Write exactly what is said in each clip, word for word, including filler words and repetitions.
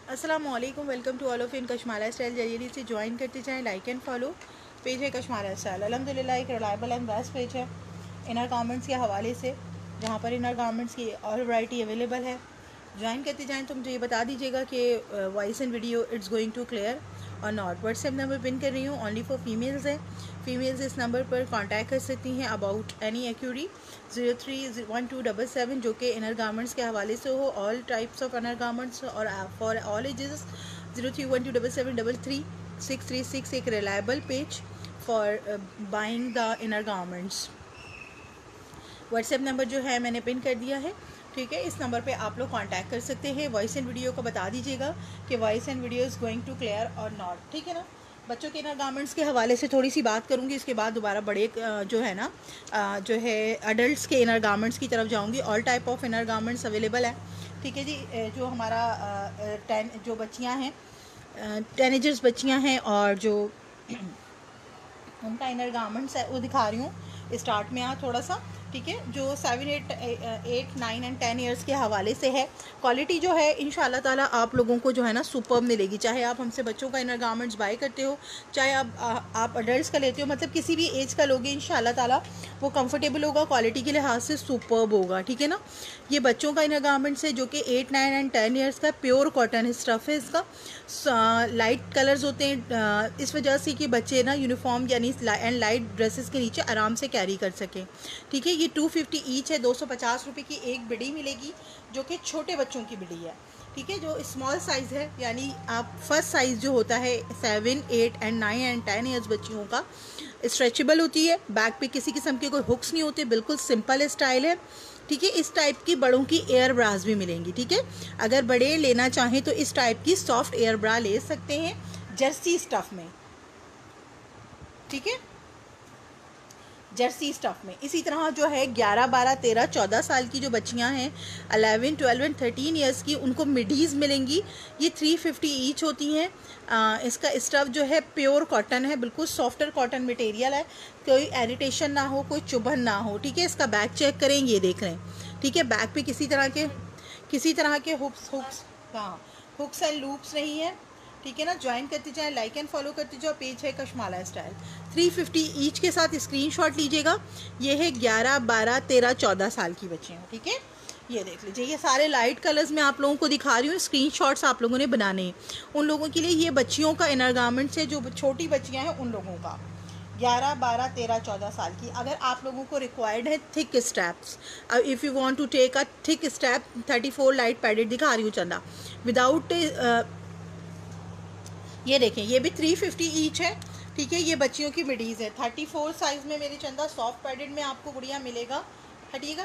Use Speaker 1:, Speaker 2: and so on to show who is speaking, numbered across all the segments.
Speaker 1: अस्सलामुअलैकुम, welcome to all of in Kashmala style. जल्दी से ज्वाइन करते जाएं, लाइक एंड फॉलो। पेज है कश्माला स्टाइल, अल्हम्दुलिल्लाह एक रिलायबल एंड बेस्ट पेज है इनर गारमेंट्स के हवाले से, जहाँ पर इनर गारमेंट्स की और वैरायटी अवेलेबल है। ज्वाइन करते जाएं तो मुझे ये बता दीजिएगा कि voice and video it's going to clear और नॉट। व्हाट्सएप नंबर पिन कर रही हूँ, ओनली फॉर फीमेल्स है। फीमेल्स इस नंबर पर कांटेक्ट कर सकती हैं about any enquiry zero three one two double seven, जो कि इनर गारमेंट्स के हवाले से हो, all types of inner garments और for all ages. Zero three one two double seven double three six three six एक reliable page for buying the inner garments. WhatsApp number जो है मैंने पिन कर दिया है, ठीक है। इस नंबर पे आप लोग कांटेक्ट कर सकते हैं। वॉइस एंड वीडियो को बता दीजिएगा कि voice and video is going to clear और नॉट, ठीक है ना। बच्चों के इनर गारमेंट्स के हवाले से थोड़ी सी बात करूंगी, इसके बाद दोबारा बड़े जो है ना जो है अडल्ट्स के इनर गारमेंट्स की तरफ जाऊंगी। All type of inner garments available है, ठीक है जी। जो हमारा टेन जो बच्चियां हैं, टीनेजर्स बच्चियां हैं और जो उनका इनर गारमेंट्स है वो दिखा रही हूँ स्टार्ट में। यहाँ थोड़ा सा, ठीक है, जो seven eight eight nine and ten years के हवाले से है। क्वालिटी जो है इंशाल्लाह ताला आप लोगों को जो है ना सुपर्ब मिलेगी। चाहे आप हमसे बच्चों का इनर गारमेंट्स बाय करते हो, चाहे आप आ, आप अडल्ट्स का लेते हो, मतलब किसी भी एज का लोगे इंशाल्लाह ताला वो कंफर्टेबल होगा, क्वालिटी के लिहाज से सुपर्ब होगा, ठीक है ना। ये बच्चों का इनर गारमेंट्स है जो कि eight nine and ten years का प्योर कॉटन स्टफ़ है। इसका लाइट कलर्स होते हैं, इस वजह से कि बच्चे ना यूनिफॉर्म यानी एंड लाइट ड्रेसेस के नीचे आराम से कैरी कर सकें, ठीक है। ये टू फिफ्टी ईच है, दो सौ पचास रुपये की एक बिडी मिलेगी जो कि छोटे बच्चों की बिडी है, ठीक है। जो स्मॉल साइज़ है यानी आप फर्स्ट साइज़ जो होता है seven eight and nine and ten years बच्चियों का, स्ट्रेचेबल होती है। बैक पे किसी किस्म के कोई हुक्स नहीं होते, बिल्कुल सिंपल स्टाइल है, ठीक है। इस टाइप की बड़ों की एयर ब्रास भी मिलेंगी, ठीक है। अगर बड़े लेना चाहें तो इस टाइप की सॉफ्ट एयर ब्रा ले सकते हैं जर्सी स्टफ़ में, ठीक है, जर्सी स्टफ़ में। इसी तरह जो है ग्यारह बारह तेरह चौदह साल की जो बच्चियां हैं, eleven twelve and thirteen years की, उनको मिडीज़ मिलेंगी। ये थ्री फिफ्टी ईच होती हैं। आ, इसका स्टफ़ जो है प्योर कॉटन है, बिल्कुल सॉफ्टर कॉटन मटेरियल है, कोई एरिटेशन ना हो, कोई चुभन ना हो, ठीक है। इसका बैक चेक करें, ये देख लें, ठीक है। बैक पे किसी तरह के किसी तरह के हुक्स हुक्स हाँ हुक्स एंड लूप्स नहीं है, ठीक है ना। ज्वाइन करते जाएं, लाइक एंड फॉलो करते जाओ। पेज है Kashmala style. Three fifty each के साथ स्क्रीनशॉट लीजिएगा। ये है ग्यारह बारह तेरह चौदह साल की बच्चियाँ, ठीक है। ये देख लीजिए, ये सारे लाइट कलर्स मैं आप लोगों को दिखा रही हूँ। स्क्रीनशॉट्स आप लोगों ने बनाने हैं। उन लोगों के लिए ये बच्चियों का इनर गारमेंट्स है जो छोटी बच्चियाँ हैं उन लोगों का, ग्यारह बारह तेरह चौदह साल की। अगर आप लोगों को रिक्वायर्ड है thick steps, if you want to take a thick step, thirty four light padded दिखा रही हूँ चंदा, विदाउट ये देखें, ये भी थ्री फिफ्टी ईच है, ठीक है। ये बच्चियों की मिडीज़ है, थर्टी फोर साइज़ में मेरी चंदा सॉफ्ट पैडेड में आपको गुड़िया मिलेगा। हटिएगा,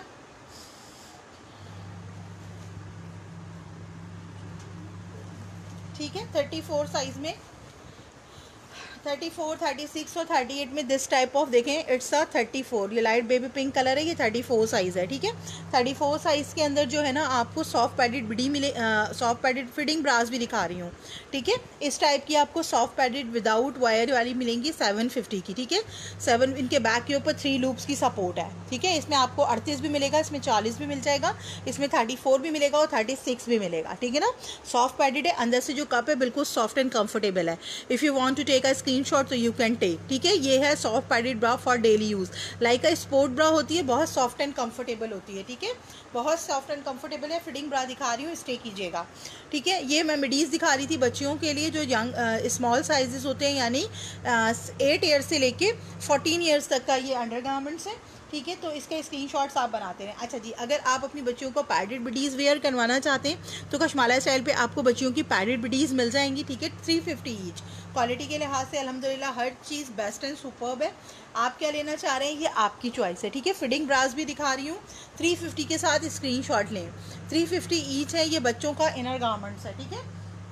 Speaker 1: ठीक है। थर्टी फोर साइज़ में, थर्टी फोर थर्टी सिक्स और थर्टी एट में दिस टाइप ऑफ देखें, इट्स अ थर्टी फोर। ये लाइट बेबी पिंक कलर है, ये थर्टी फोर साइज़ है, ठीक है। थर्टी फोर साइज़ के अंदर जो है ना आपको सॉफ्ट पैडेड बिडी मिले, सॉफ्ट पैडेड फिटिंग ब्रास भी दिखा रही हूँ, ठीक है। इस टाइप की आपको सॉफ्ट पैडेड विदाउट वायर वाली मिलेंगी सेवन फिफ्टी की, ठीक है। सेवन इनके बैक के ऊपर थ्री लूप्स की सपोर्ट है, ठीक है। इसमें आपको अड़तीस भी मिलेगा, इसमें चालीस भी मिल जाएगा, इसमें थर्टी फोर भी मिलेगा और थर्टी सिक्स भी मिलेगा, ठीक है ना। सॉफ्ट पैडेड है, अंदर से जो कप है बिल्कुल सॉफ्ट एंड कंफर्टेबल है। If you want to take a screenshot तो यू कैन टेक, ठीक है। ये है soft padded bra for daily use, like a sport bra होती है, बहुत सॉफ्ट एंड कंफर्टेबल होती है, ठीक है। बहुत सॉफ्ट एंड कंफर्टेबल है। फिटिंग ब्रा दिखा रही हूँ, स्टे कीजिएगा, ठीक है। ये मैं मिडीज़ दिखा रही थी बच्चियों के लिए जो यंग स्मॉल साइजेस होते हैं, यानी एट ईयर से लेके फोर्टीन ईयर्स तक का ये अंडर गारमेंट्स है, ठीक है। तो इसके स्क्रीनशॉट्स आप बनाते हैं। अच्छा जी, अगर आप अपनी बच्चियों को पैडेड बिडीज़ वेयर करवाना चाहते हैं तो कश्माला स्टाइल पे आपको बच्चियों की पैडेड बिडीज़ मिल जाएंगी, ठीक है। Three fifty each. क्वालिटी के लिहाज से अल्हम्दुलिल्लाह हर चीज़ बेस्ट एंड सुपर्ब है। आप क्या लेना चाह रहे हैं ये आपकी चॉइस है, ठीक है। फिटिंग ब्रास भी दिखा रही हूँ, थ्री फिफ्टी के साथ स्क्रीनशॉट लें। थ्री फिफ्टी ईच है, ये बच्चों का इनर गारमेंट्स है, ठीक है।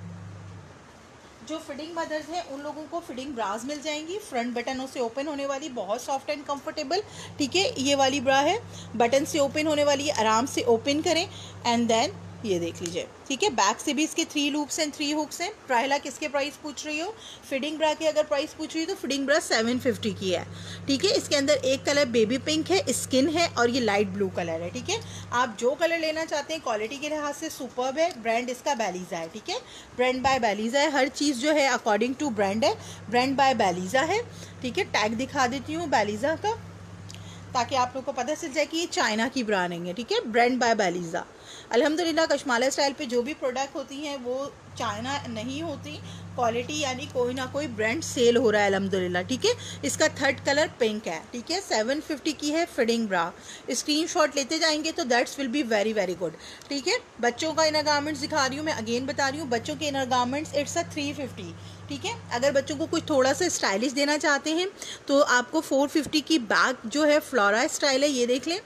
Speaker 1: जो फिटिंग मदर्स हैं उन लोगों को फिटिंग ब्रास मिल जाएंगी, फ्रंट बटनों से ओपन होने वाली, बहुत सॉफ्ट एंड कंफर्टेबल, ठीक है। ये वाली ब्रा है, बटन से ओपन होने वाली है, आराम से ओपन करें एंड देन ये देख लीजिए, ठीक है। बैक से भी इसके three loops and three hooks हैं। प्राइला किसके प्राइस पूछ रही हो? फिटिंग ब्रा के अगर प्राइस पूछ रही हो तो फिटिंग ब्रा सेवन फिफ्टी की है, ठीक है। इसके अंदर एक कलर बेबी पिंक है, स्किन है और ये लाइट ब्लू कलर है, ठीक है। आप जो कलर लेना चाहते हैं, क्वालिटी के लिहाज से सुपर्ब है। ब्रांड इसका बैलीजा है, ठीक है। ब्रांड बाय बैलीजा है, हर चीज़ जो है अकॉर्डिंग टू ब्रांड है। ब्रांड बाय बैलीजा है, ठीक है। टैग दिखा देती हूँ बैलीजा का, ताकि आप लोग को पता चल जाए कि ये चाइना की ब्रांड नहीं है, ठीक है। ब्रांड बाय बैलीजा। अल्हम्दुलिल्लाह कश्माला स्टाइल पे जो भी प्रोडक्ट होती हैं वो चाइना नहीं होती, क्वालिटी यानी कोई ना कोई ब्रांड सेल हो रहा है अल्हम्दुलिल्लाह, ठीक है। इसका थर्ड कलर पिंक है, ठीक है। सेवन फिफ्टी की है फिटिंग ब्रा। स्क्रीनशॉट लेते जाएंगे तो that's will be very very good, ठीक है। बच्चों का इनर गारमेंट्स दिखा रही हूँ मैं, अगेन बता रही हूँ, बच्चों के inner garments it's a three fifty, ठीक है। अगर बच्चों को कुछ थोड़ा सा स्टाइलिश देना चाहते हैं तो आपको फोर फिफ्टी की बैग जो है फ्लोरा स्टाइल है, ये देख लें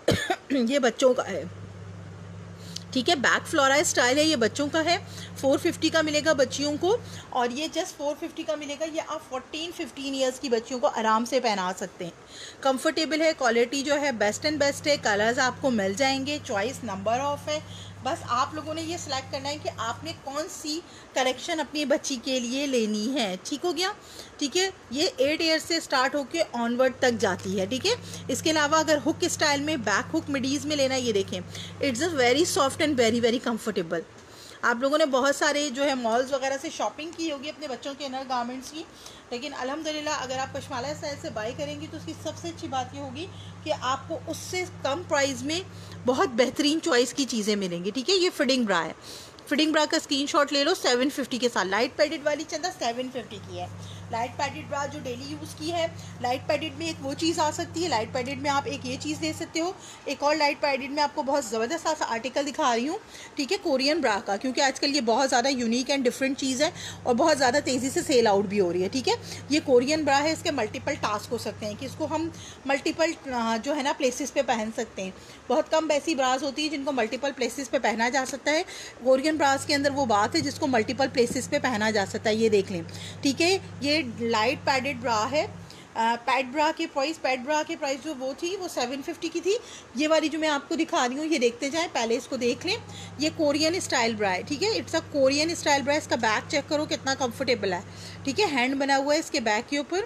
Speaker 1: ये बच्चों का है, ठीक है। बैक फ्लोरा स्टाइल है, ये बच्चों का है, फोर फिफ्टी का मिलेगा बच्चियों को। और ये जस्ट फोर फिफ्टी का मिलेगा, ये आप फोर्टीन फिफ्टीन ईयर्स की बच्चियों को आराम से पहना सकते हैं। कंफर्टेबल है, क्वालिटी जो है बेस्ट एंड बेस्ट है, कलर्स आपको मिल जाएंगे, चॉइस नंबर ऑफ है। बस आप लोगों ने ये सिलेक्ट करना है कि आपने कौन सी कलेक्शन अपनी बच्ची के लिए लेनी है, ठीक हो गया, ठीक है। ये एट ईयर से स्टार्ट होके ऑनवर्ड तक जाती है, ठीक है। इसके अलावा अगर हुक स्टाइल में बैक हुक मिडीज़ में लेना है, ये देखें, it's a very soft and very very comfortable. आप लोगों ने बहुत सारे जो है मॉल्स वगैरह से शॉपिंग की होगी अपने बच्चों के इनर गारमेंट्स की, लेकिन अल्हम्दुलिल्लाह अगर आप कश्माला स्टाइल से बाई करेंगी तो उसकी सबसे अच्छी बात ये होगी कि आपको उससे कम प्राइस में बहुत बेहतरीन चॉइस की चीज़ें मिलेंगी, ठीक है। ये फिटिंग ब्रा है, फिटिंग ब्रा का स्क्रीनशॉट ले लो, सेवन फिफ्टी के साथ। लाइट पैडेड वाली चंदा सेवन फिफ्टी की है। लाइट पैडेड ब्रा जो डेली यूज़ की है, लाइट पैडेड में एक वो चीज़ आ सकती है, लाइट पैडेड में आप एक ये चीज़ ले सकते हो। एक और लाइट पैडेड में आपको बहुत ज़बरदस्त सा आर्टिकल दिखा रही हूँ, ठीक है, कोरियन ब्रा का, क्योंकि आजकल ये बहुत ज़्यादा यूनिक एंड डिफरेंट चीज़ है और बहुत ज़्यादा तेज़ी से सेल आउट भी हो रही है, ठीक है। ये कोरियन ब्रा है, इसके मल्टीपल टास्क हो सकते हैं कि इसको हम मल्टीपल जो है ना प्लेसेस पे पहन सकते हैं। बहुत कम ऐसी ब्रास होती है जिनको मल्टीपल प्लेसेस पे पहना जा सकता है। कोरियन ब्रास के अंदर वो बात है जिसको मल्टीपल प्लेसेस पे पहना जा सकता है, ये देख लें, ठीक है। ये लाइट पैडेड ब्रा है। पैड ब्रा के प्राइस पैड ब्रा के प्राइस जो वो थी वो सेवन फिफ्टी की थी। ये वाली जो मैं आपको दिखा रही हूँ ये देखते जाएं, पहले इसको देख लें। ये कोरियन स्टाइल ब्रा है, ठीक है। It's a Korean style bra. इसका बैक चेक करो कितना कंफर्टेबल है, ठीक है। हैंड बना हुआ है इसके बैक के ऊपर।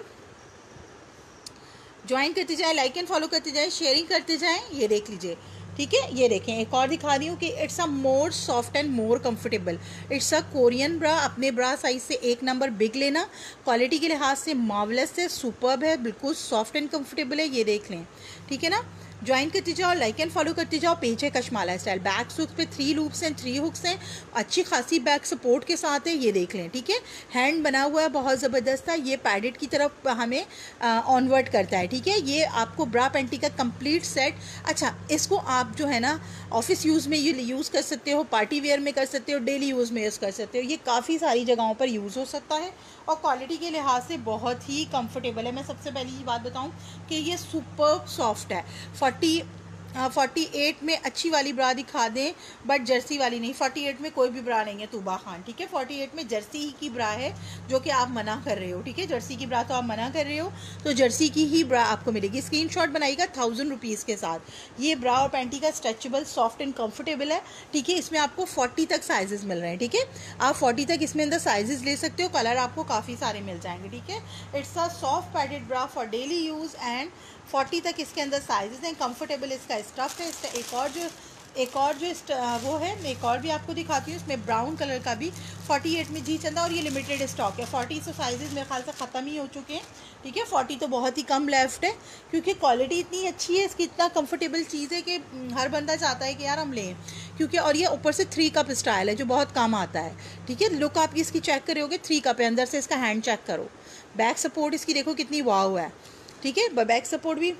Speaker 1: ज्वाइन करते जाए, लाइक एंड फॉलो करते जाए, शेयरिंग करते जाएं, ये देख लीजिए, ठीक है। ये देखें, एक और दिखा रही हूँ कि it's a more soft and more comfortable. It's a Korean bra. अपने ब्रा साइज से एक नंबर बिग लेना। क्वालिटी के लिहाज से मार्वलस है, सुपर्ब है, बिल्कुल सॉफ्ट एंड कंफर्टेबल है, ये देख लें, ठीक है ना। ज्वाइन करते जाओ, लाइक एंड फॉलो करते जाओ। पेज है कश्माला स्टाइल। बैक हुक्स पे थ्री लूप्स हैं, थ्री हुक्स हैं, अच्छी खासी बैक सपोर्ट के साथ है, ये देख लें, ठीक है। हैंड बना हुआ है, बहुत ज़बरदस्त है। ये पैडेड की तरफ हमें ऑनवर्ड करता है, ठीक है। ये आपको ब्रा पैंटी का कंप्लीट सेट। अच्छा, इसको आप जो है ना ऑफिस यूज़ में ये यूज़ कर सकते हो, पार्टी वेयर में कर सकते हो, डेली यूज़ में यूज़ कर सकते हो। ये काफ़ी सारी जगहों पर यूज़ हो सकता है और क्वालिटी के लिहाज से बहुत ही कंफर्टेबल है। मैं सबसे पहले ये बात बताऊं कि ये सुपर सॉफ्ट है। फोर्टी फोर्टी एट में अच्छी वाली ब्रा दिखा दें, बट जर्सी वाली नहीं। फोर्टी एट में कोई भी ब्रा नहीं है तूबा खान, ठीक है। फोर्टी एट में जर्सी ही की ब्रा है, जो कि आप मना कर रहे हो, ठीक है। जर्सी की ब्रा तो आप मना कर रहे हो, तो जर्सी की ही ब्रा आपको मिलेगी। स्क्रीनशॉट बनाइएगा थाउजेंड रुपीज़ के साथ। ये ब्रा और पैंटी का स्ट्रेचेबल, सॉफ्ट एंड कंफर्टेबल है, ठीक है। इसमें आपको फोर्टी तक साइजेस मिल रहे हैं, ठीक है। आप फोर्टी तक इसमें अंदर साइजेस ले सकते हो, कलर आपको काफ़ी सारे मिल जाएंगे, ठीक है। It's a soft padded bra for daily use and forty तक इसके अंदर साइजेस हैं। कंफर्टेबल इसका स्टफ है। इसका एक और जो एक और जो वो है, मैं एक और भी आपको दिखाती हूँ। इसमें ब्राउन कलर का भी फोर्टी एट में जी चंदा, और ये लिमिटेड स्टॉक है। फोर्टी से साइजेस मेरे ख्याल से ख़त्म ही हो चुके हैं, ठीक है। फोर्टी तो बहुत ही कम लेफ्ट है, क्योंकि क्वालिटी इतनी अच्छी है इसकी, इतना कंफर्टेबल चीज़ है कि हर बंदा चाहता है कि यार हम लें, क्योंकि और ये ऊपर से थ्री कप स्टाइल है जो बहुत कम आता है, ठीक है। लुक आप इसकी चेक करोगे, थ्री कप है। अंदर से इसका हैंड चेक करो, बैक सपोर्ट इसकी देखो कितनी वाव है, ठीक है। बैक सपोर्ट भी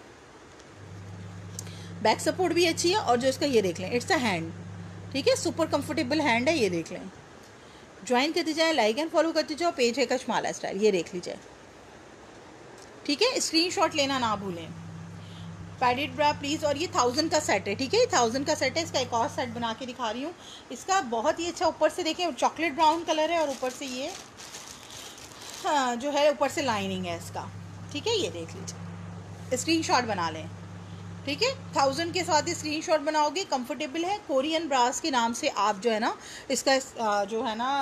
Speaker 1: बैक सपोर्ट भी अच्छी है। और जो इसका ये देख लें, इट्स अ हैंड, ठीक है। सुपर कंफर्टेबल हैंड है, ये देख लें। ज्वाइन करते जाए, लाइक एंड फॉलो करते जाओ। पेज है कश्माला स्टाइल, ये देख लीजिए, ठीक है। स्क्रीनशॉट लेना ना भूलें। Padded bra please. और ये थाउजेंड का सेट है, ठीक है। थाउजेंड का सेट है। इसका एक और सेट बना के दिखा रही हूँ। इसका बहुत ही अच्छा, ऊपर से देखें चॉकलेट ब्राउन कलर है और ऊपर से ये हाँ जो है ऊपर से लाइनिंग है इसका, ठीक है। ये देख लीजिए, स्क्रीनशॉट बना लें। ठीक है। थाउजेंड के साथ ही स्क्रीनशॉट बनाओगे, कंफर्टेबल है। कोरियन ब्रास के नाम से आप जो है ना इसका जो है ना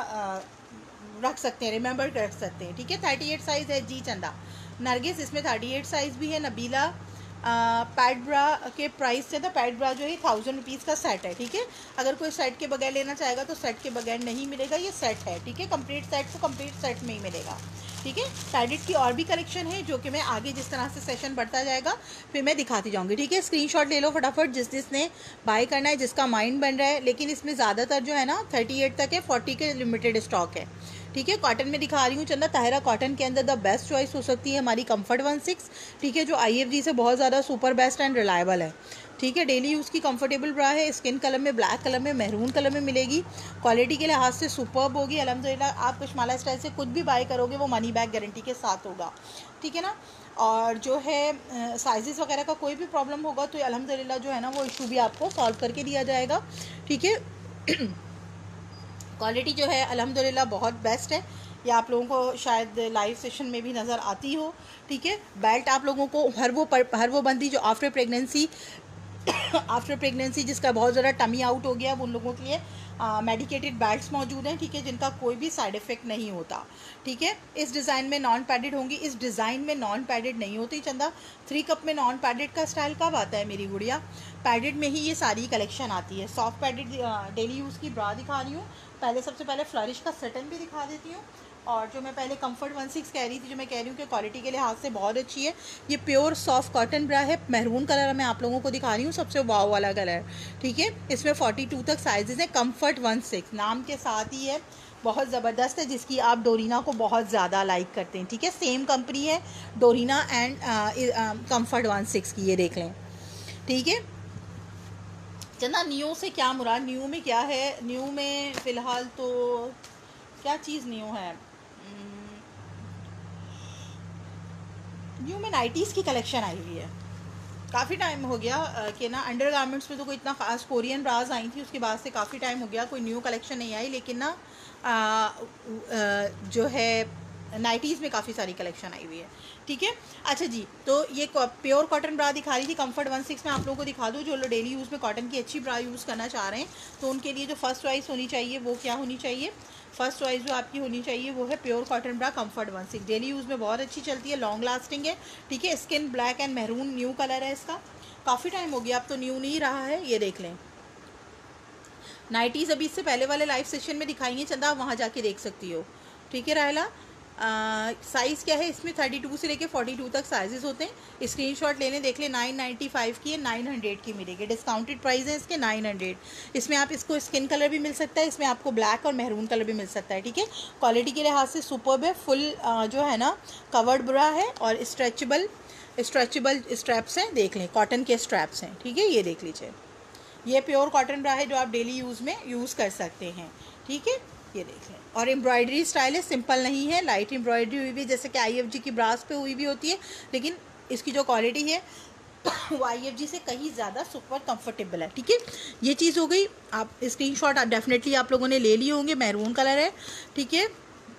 Speaker 1: रख सकते हैं, रिमेंबर कर सकते हैं। ठीक है। थर्टी एट साइज़ है जी चंदा नरगिस, इसमें थर्टी एट साइज़ भी है। नबीला पैड ब्रा के प्राइस से था, पैड ब्रा जो है थाउजेंड रुपीज़ का सेट है। ठीक है। अगर कोई सेट के बगैर लेना चाहेगा तो सेट के बगैर नहीं मिलेगा, ये सेट है। ठीक है। कंप्लीट सेट को कंप्लीट सेट में ही मिलेगा। ठीक है। पैडेड की और भी कलेक्शन है जो कि मैं आगे जिस तरह से सेशन बढ़ता जाएगा फिर मैं दिखाती जाऊंगी। ठीक है। स्क्रीनशॉट ले लो फटाफट जिस जिसने बाय करना है, जिसका माइंड बन रहा है। लेकिन इसमें ज़्यादातर जो है ना थर्टी एट तक है, फोर्टी के लिमिटेड स्टॉक है। ठीक है। कॉटन में दिखा रही हूँ चंदा, ताहिरा कॉटन के अंदर द बेस्ट चॉइस हो सकती है हमारी कंफर्ट वन सिक्स। ठीक है। जो आई एफ जी से बहुत ज़्यादा सुपर बेस्ट एंड रिलायबल है। ठीक है। डेली यूज़ की कंफर्टेबल ब्रा है, स्किन कलर में, ब्लैक कलर में, मैरून कलर में मिलेगी। क्वालिटी के लिहाज से सुपर्ब होगी अल्हम्दुलिल्लाह। आप कश्माला स्टाइल से कुछ भी बाय करोगे वो मनी बैक गारंटी के साथ होगा। ठीक है ना। और जो है साइजेस वगैरह का कोई भी प्रॉब्लम होगा तो अल्हम्दुलिल्लाह जो है ना वो इशू भी आपको सॉल्व करके दिया जाएगा। ठीक है। क्वालिटी जो है अल्हम्दुलिल्लाह बहुत बेस्ट है, ये आप लोगों को शायद लाइव सेशन में भी नज़र आती हो। ठीक है। बेल्ट आप लोगों को हर वो पर, हर वो बंदी जो आफ्टर प्रेगनेंसी आफ्टर प्रेगनेंसी जिसका बहुत ज़्यादा टमी आउट हो गया उन लोगों के लिए मेडिकेटेड बेल्ट्स मौजूद हैं। ठीक है। जिनका कोई भी साइड इफ़ेक्ट नहीं होता। ठीक है। इस डिज़ाइन में नॉन पैडेड होंगी, इस डिज़ाइन में नॉन पैडेड नहीं होती चंदा। थ्री कप में नॉन पैडेड का स्टाइल कब आता है मेरी गुड़िया? पैडेड में ही ये सारी कलेक्शन आती है। सॉफ्ट पैडेड डेली यूज़ की ब्रा दिखा रही हूँ। पहले सबसे पहले फ्लरिश का सटन भी दिखा देती हूँ। और जो मैं पहले कंफर्ट वन सिक्स कह रही थी, जो मैं कह रही हूँ कि क्वालिटी के लिहाज से बहुत अच्छी है, ये प्योर सॉफ्ट कॉटन ब्रा है। मैरून कलर मैं आप लोगों को दिखा रही हूँ, सबसे वाव वाला कलर। ठीक है। इसमें फोर्टी टू तक साइजेस हैं। कंफर्ट वन सिक्स नाम के साथ ही है, बहुत ज़बरदस्त है, जिसकी आप डोरीना को बहुत ज़्यादा लाइक करते हैं। ठीक है। सेम कंपनी है Dorina and comfort one six की, ये देख लें। ठीक है। चंदा न्यू से क्या मुराद? न्यू में क्या है? न्यू में फ़िलहाल तो क्या चीज़ न्यू है? न्यू में नाइटीज़ की कलेक्शन आई हुई है। काफ़ी टाइम हो गया कि ना अंडर गारमेंट्स में तो कोई इतना खास कोरियन ब्राज आई थी, उसके बाद से काफ़ी टाइम हो गया कोई न्यू कलेक्शन नहीं आई। लेकिन ना आ, आ, जो है नाइटीज़ में काफ़ी सारी कलेक्शन आई हुई है। ठीक है। अच्छा जी, तो ये प्योर कॉटन ब्रा दिखा रही थी। कंफर्ट वन सिक्स में आप लोगों को दिखा दूँ, जो लोग डेली यूज़ में कॉटन की अच्छी ब्रा यूज़ करना चाह रहे हैं तो उनके लिए जो फर्स्ट चॉइस होनी चाहिए वो क्या होनी चाहिए? फर्स्ट चॉइस जो आपकी होनी चाहिए वो है pure cotton bra comfort one six. Daily use में बहुत अच्छी चलती है, लॉन्ग लास्टिंग है। ठीक है। Skin black and maroon new colour है इसका। काफ़ी टाइम हो गया, अब तो न्यू नहीं रहा है, ये देख लें। नाइटीज़ अभी इससे पहले वाले लाइव सेशन में दिखाई है चंदा, आप वहाँ जाके देख सकती हो। ठीक है राहिला। साइज़ क्या है इसमें? थर्टी टू से लेके फोर्टी टू तक साइजेस होते हैं। स्क्रीनशॉट ले लें, देख लें। नाइन नाइन्टी फाइव की है, नाइन हंड्रेड की मिलेगी। डिस्काउंटेड प्राइस है इसके नाइन हंड्रेड। इसमें आप इसको स्किन कलर भी मिल सकता है, इसमें आपको ब्लैक और मैरून कलर भी मिल सकता है। ठीक है। क्वालिटी के लिहाज से सुपर्ब है। फुल जो है ना कवर्ड ब्रा है और स्ट्रेचेबल स्ट्रेचेबल स्ट्रैप्स हैं, देख लें। कॉटन के स्ट्रैप्स हैं। ठीक है। ये देख लीजिए, ये प्योर कॉटन ब्रा है जो आप डेली यूज़ में यूज़ कर सकते हैं। ठीक है। ये देख लें। और एम्ब्रॉयडरी स्टाइल है, सिंपल नहीं है, लाइट एम्ब्रॉयडरी हुई भी, जैसे कि आई एफ जी की ब्रास पे हुई भी होती है। लेकिन इसकी जो क्वालिटी है वो आई एफ जी से कहीं ज़्यादा सुपर कंफर्टेबल है। ठीक है। ये चीज़ हो गई। आप स्क्रीनशॉट आप डेफिनेटली आप लोगों ने ले लिए होंगे। मैरून कलर है। ठीक है।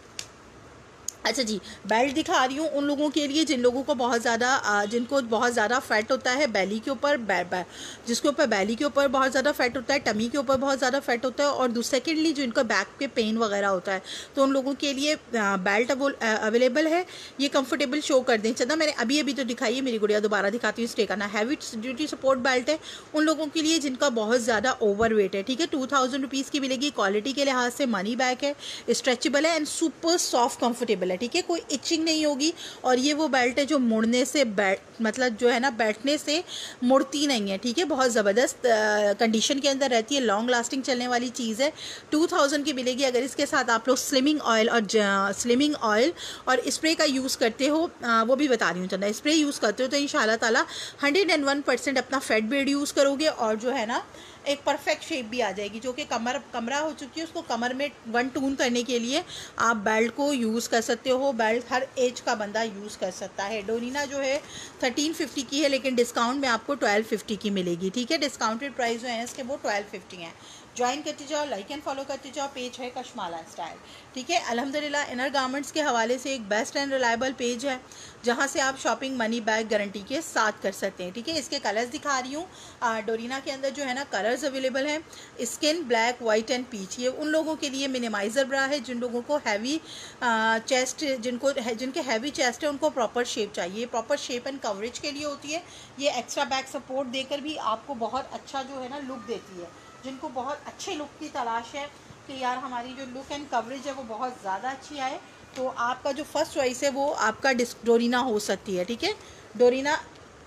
Speaker 1: अच्छा जी, बेल्ट दिखा रही हूँ उन लोगों के लिए जिन लोगों को बहुत ज़्यादा जिनको बहुत ज़्यादा फैट होता है बेली के ऊपर, जिसके ऊपर बेली के ऊपर बहुत ज़्यादा फैट होता है, टमी के ऊपर बहुत ज़्यादा फैट होता है, और सेकेंडली जो इनका बैक पे पेन वगैरह होता है, तो उन लोगों के लिए बेल्ट अवेलेबल है। ये कंफर्टेबल शो कर दें चंदा, मैंने अभी अभी तो दिखाई है मेरी गुड़िया, दोबारा दिखाती हूँ। स्टे करना हैवी ड्यूटी सपोर्ट बेल्ट है उन लोगों के लिए जिनका बहुत ज़्यादा ओवर वेट है। ठीक है। टू थाउजेंड रुपीज़ की मिलेगी। क्वालिटी के लिहाज से मनी बैक है, स्ट्रेचेबल है एंड सुपर सॉफ्ट कंफर्टेबल है। ठीक है। कोई इचिंग नहीं होगी। और ये वो बेल्ट है जो मुड़ने से बैठ मतलब जो है ना बैठने से मुड़ती नहीं है। ठीक है। बहुत ज़बरदस्त कंडीशन के अंदर रहती है, लॉन्ग लास्टिंग चलने वाली चीज़ है। टू थाउजेंड की मिलेगी। अगर इसके साथ आप लोग स्लिमिंग ऑयल और स्लिमिंग ऑयल और स्प्रे का यूज़ करते हो, आ, वो भी बता रही हूँ चंदा, स्प्रे यूज़ करते हो तो इंशाल्लाह ताला हंड्रेड एंड वन परसेंट अपना फैट बेड यूज़ करोगे और जो है ना एक परफेक्ट शेप भी आ जाएगी। जो कि कमर कमरा हो चुकी है उसको कमर में वन टून करने के लिए आप बेल्ट को यूज़ कर सकते हो। बेल्ट हर एज का बंदा यूज़ कर सकता है। डोरीना जो है थर्टीन फिफ्टी की है लेकिन डिस्काउंट में आपको ट्वेल्व फिफ्टी की मिलेगी। ठीक है। डिस्काउंटेड प्राइस जो है इसके वो ट्वेल्व फिफ्टी हैं। ज्वाइन करते जाओ, लाइक एंड फॉलो करते जाओ। पेज है कशमाला स्टाइल, ठीक है। अल्हम्दुलिल्लाह इनर गारमेंट्स के हवाले से एक बेस्ट एंड रिलायबल पेज है जहाँ से आप शॉपिंग मनी बैक गारंटी के साथ कर सकते हैं, ठीक है। इसके कलर्स दिखा रही हूँ। डोरीना के अंदर जो है ना कलर्स अवेलेबल हैं, skin, black, white and peach. ये उन लोगों के लिए मिनिमाइज़र ब्रा है जिन लोगों को हैवी चेस्ट, जिनको जिनके हैवी चेस्ट है उनको प्रॉपर शेप चाहिए। प्रॉपर शेप एंड कवरेज के लिए होती है। ये एक्स्ट्रा बैक सपोर्ट देकर भी आपको बहुत अच्छा जो है ना लुक देती है। जिनको बहुत अच्छे लुक की तलाश है कि यार हमारी जो लुक एंड कवरेज है वो बहुत ज़्यादा अच्छी आए, तो आपका जो फर्स्ट चॉइस है वो आपका डोरीना हो सकती है, ठीक है। डोरीना,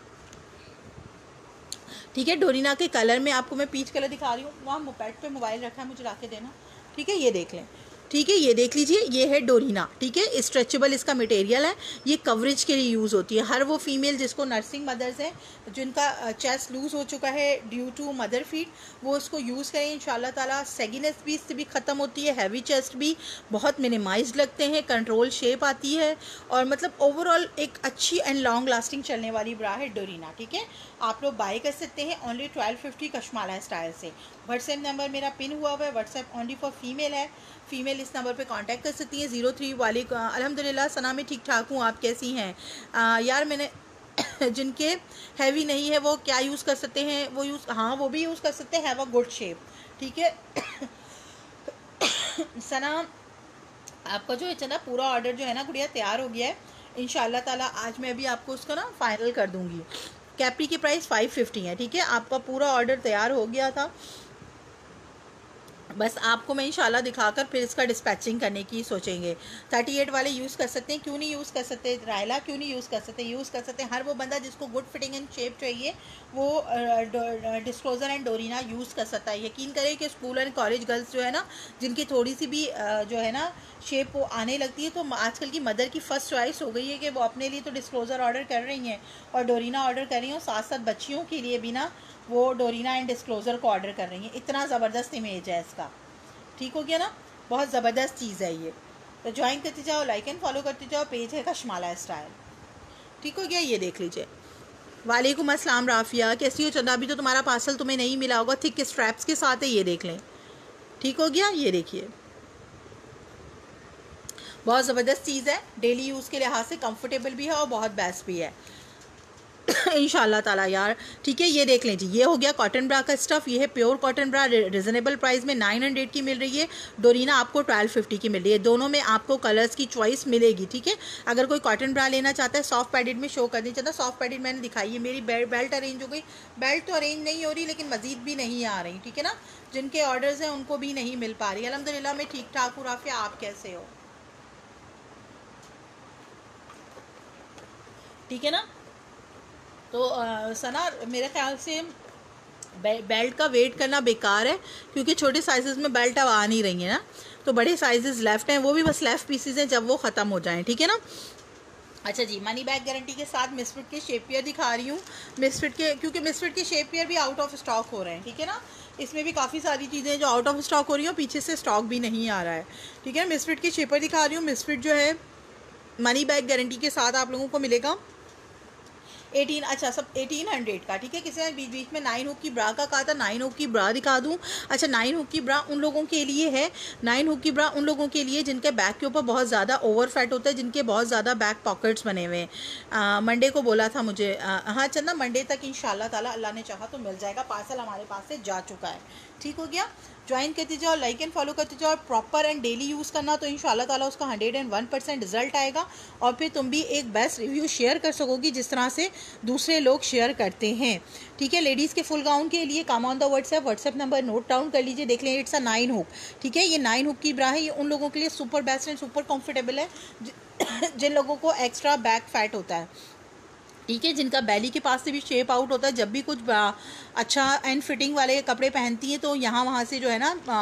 Speaker 1: ठीक है। डोरीना के कलर में आपको मैं पीच कलर दिखा रही हूँ। वहाँ मोपेड पे मोबाइल रखा है, मुझे ला के देना, ठीक है। ये देख लें, ठीक है। ये देख लीजिए, ये है डोरीना, ठीक है। स्ट्रेचेबल इसका मटेरियल है। ये कवरेज के लिए यूज़ होती है। हर वो फीमेल जिसको नर्सिंग मदर्स हैं, जिनका चेस्ट लूज़ हो चुका है ड्यू टू मदर फीड, वो इसको यूज़ करें। इंशाल्लाह ताला सेगिनेस भी इससे भी ख़त्म होती है, हैवी चेस्ट भी बहुत मिनिमाइज लगते हैं, कंट्रोल शेप आती है, और मतलब ओवरऑल एक अच्छी एंड लॉन्ग लास्टिंग चलने वाली ब्रा है डोरीना, ठीक है। आप लोग बाय कर सकते हैं only twelve fifty Kashmala style से। व्हाट्सएप नंबर मेरा पिन हुआ हुआ है, व्हाट्सएप ओनली फॉर फीमेल है। फीमेल इस नंबर पे कांटेक्ट कर सकती हैं। ज़ीरो थ्री वाले, अल्हम्दुलिल्लाह सना में ठीक ठाक हूँ, आप कैसी हैं? आ, यार मैंने जिनके हैवी नहीं है वो क्या यूज़ कर सकते हैं? वो यूज़, हाँ वो भी यूज़ कर सकते हैं, हैव अ गुड शेप, ठीक है। सना आपका जो है ना पूरा ऑर्डर जो है ना गुड़िया तैयार हो गया है। इंशाल्लाह ताला आज मैं अभी आपको उसका ना फाइनल कर दूँगी। कैप्री की प्राइस फाइव फिफ्टी है, ठीक है। आपका पूरा ऑर्डर तैयार हो गया था, बस आपको मैं इंशाल्लाह दिखाकर फिर इसका डिस्पैचिंग करने की सोचेंगे। थर्टी एट वाले यूज़ कर सकते हैं, क्यों नहीं यूज़ कर सकते? रायला क्यों नहीं यूज़ कर सकते? यूज़ कर सकते हैं। हर वो बंदा जिसको गुड फिटिंग एंड शेप चाहिए वो डिस्क्लोज़र एंड डोरीना यूज़ कर सकता है। यकीन करें कि स्कूल एंड कॉलेज गर्ल्स जो है ना, जिनकी थोड़ी सी भी जो है ना शेप वो आने लगती है, तो आजकल की मदर की फ़र्स्ट चॉइस हो गई है कि वो अपने लिए तो डिस्क्लोज़र ऑर्डर कर रही हैं और डोरीना ऑर्डर कर रही हैं, और साथ साथ बच्चियों के लिए भी ना वो डोरीना एंड डिस्क्लोज़र को ऑर्डर कर रही हैं। इतना ज़बरदस्त इमेज है इसका, ठीक हो गया ना। बहुत ज़बरदस्त चीज़ है ये, तो ज्वाइन करते जाओ, लाइक एंड फॉलो करते जाओ। पेज है कशमाला स्टाइल, ठीक हो गया। ये देख लीजिए। वालेकुम अस्सलाम राफिया, कैसी हो चंदा? अभी तो तुम्हारा पार्सल तुम्हें नहीं मिला होगा, थिक स्ट्रैप्स के साथ है, ये देख लें, ठीक हो गया। ये देखिए, बहुत ज़बरदस्त चीज़ है, डेली यूज़ के लिहाज से कंफर्टेबल भी है और बहुत बेस्ट भी है इंशाल्लाह ताला यार, ठीक है। ये देख लें जी, ये हो गया कॉटन ब्रा का स्टफ़। ये है pure cotton bra, reasonable price में नाइन हंड्रेड की मिल रही है। डोरीना आपको ट्वेल्व फिफ्टी की मिल रही है। दोनों में आपको कलर्स की चॉइस मिलेगी, ठीक है। अगर कोई कॉटन ब्रा लेना चाहता है, सॉफ्ट पैडेड में शो कर दी चाहता, सॉफ्ट पैडेड मैंने दिखाई है। मेरी बेल्ट बेल्ट अरेंज हो गई, बेल्ट तो अरेंज नहीं हो रही लेकिन मजीद भी नहीं आ रही, ठीक है ना। जिनके ऑर्डर्स हैं उनको भी नहीं मिल पा रही। अल्हम्दुलिल्लाह मैं ठीक ठाक हूँ। राफिया आप कैसे हो? ठीक है ना। तो आ, सना मेरे ख्याल से बे, बेल्ट का वेट करना बेकार है, क्योंकि छोटे साइजेस में बेल्ट अब आ नहीं रही है ना, तो बड़े साइजेस लेफ्ट हैं, वो भी बस लेफ्ट पीसेस हैं, जब वो ख़त्म हो जाएं, ठीक है ना। अच्छा जी, मनी बैग गारंटी के साथ मिसफिट के शेपियर दिखा रही हूँ। मिसफिट के, क्योंकि मिसफिट के शेपियर भी आउट ऑफ स्टॉक हो रहे हैं, ठीक है ना। इसमें भी काफ़ी सारी चीज़ें जो आउट ऑफ स्टॉक हो रही हैं, पीछे से स्टॉक भी नहीं आ रहा है, ठीक है। मिसफिट के शेपर दिखा रही हूँ। मिसफिट जो है मनी बैग गारंटी के साथ आप लोगों को मिलेगा एटीन, अच्छा सब एटीन हंड्रेड का, ठीक है। किसी ने बीच बीच में नाइन हुक की ब्रा का कहा था, नाइन हुक की ब्रा दिखा दूं। अच्छा, नाइन हुक की ब्रा उन लोगों के लिए है, नाइन हुक की ब्रा उन लोगों के लिए जिनके बैक के ऊपर बहुत ज़्यादा ओवर फैट होता है, जिनके बहुत ज़्यादा बैक पॉकेट्स बने हुए हैं। मंडे को बोला था मुझे, आ, हाँ चंदा मंडे तक इंशाल्लाह ताला अल्लाह ने चाहा तो मिल जाएगा। पार्सल हमारे पास से जा चुका है, ठीक हो गया। ज्वाइन करते जाओ, लाइक एंड फॉलो करते जाओ। प्रॉपर एंड डेली यूज़ करना, तो इंशाल्लाह ताला उसका hundred and one percent result आएगा, और फिर तुम भी एक बेस्ट रिव्यू शेयर कर सकोगी जिस तरह से दूसरे लोग शेयर करते हैं, ठीक है। लेडीज़ के फुल गाउन के लिए come on the WhatsApp, WhatsApp number note down कर लीजिए, देख लें। इट्स अ नाइन हुक, ठीक है। ये नाइन हुक की ब्रा है, ये उन लोगों के लिए super best and super comfortable है जिन लोगों को एक्स्ट्रा बैक फैट होता है, ठीक है। जिनका बैली के पास से भी शेप आउट होता है, जब भी कुछ अच्छा एंड फिटिंग वाले कपड़े पहनती है तो यहाँ वहाँ से जो है ना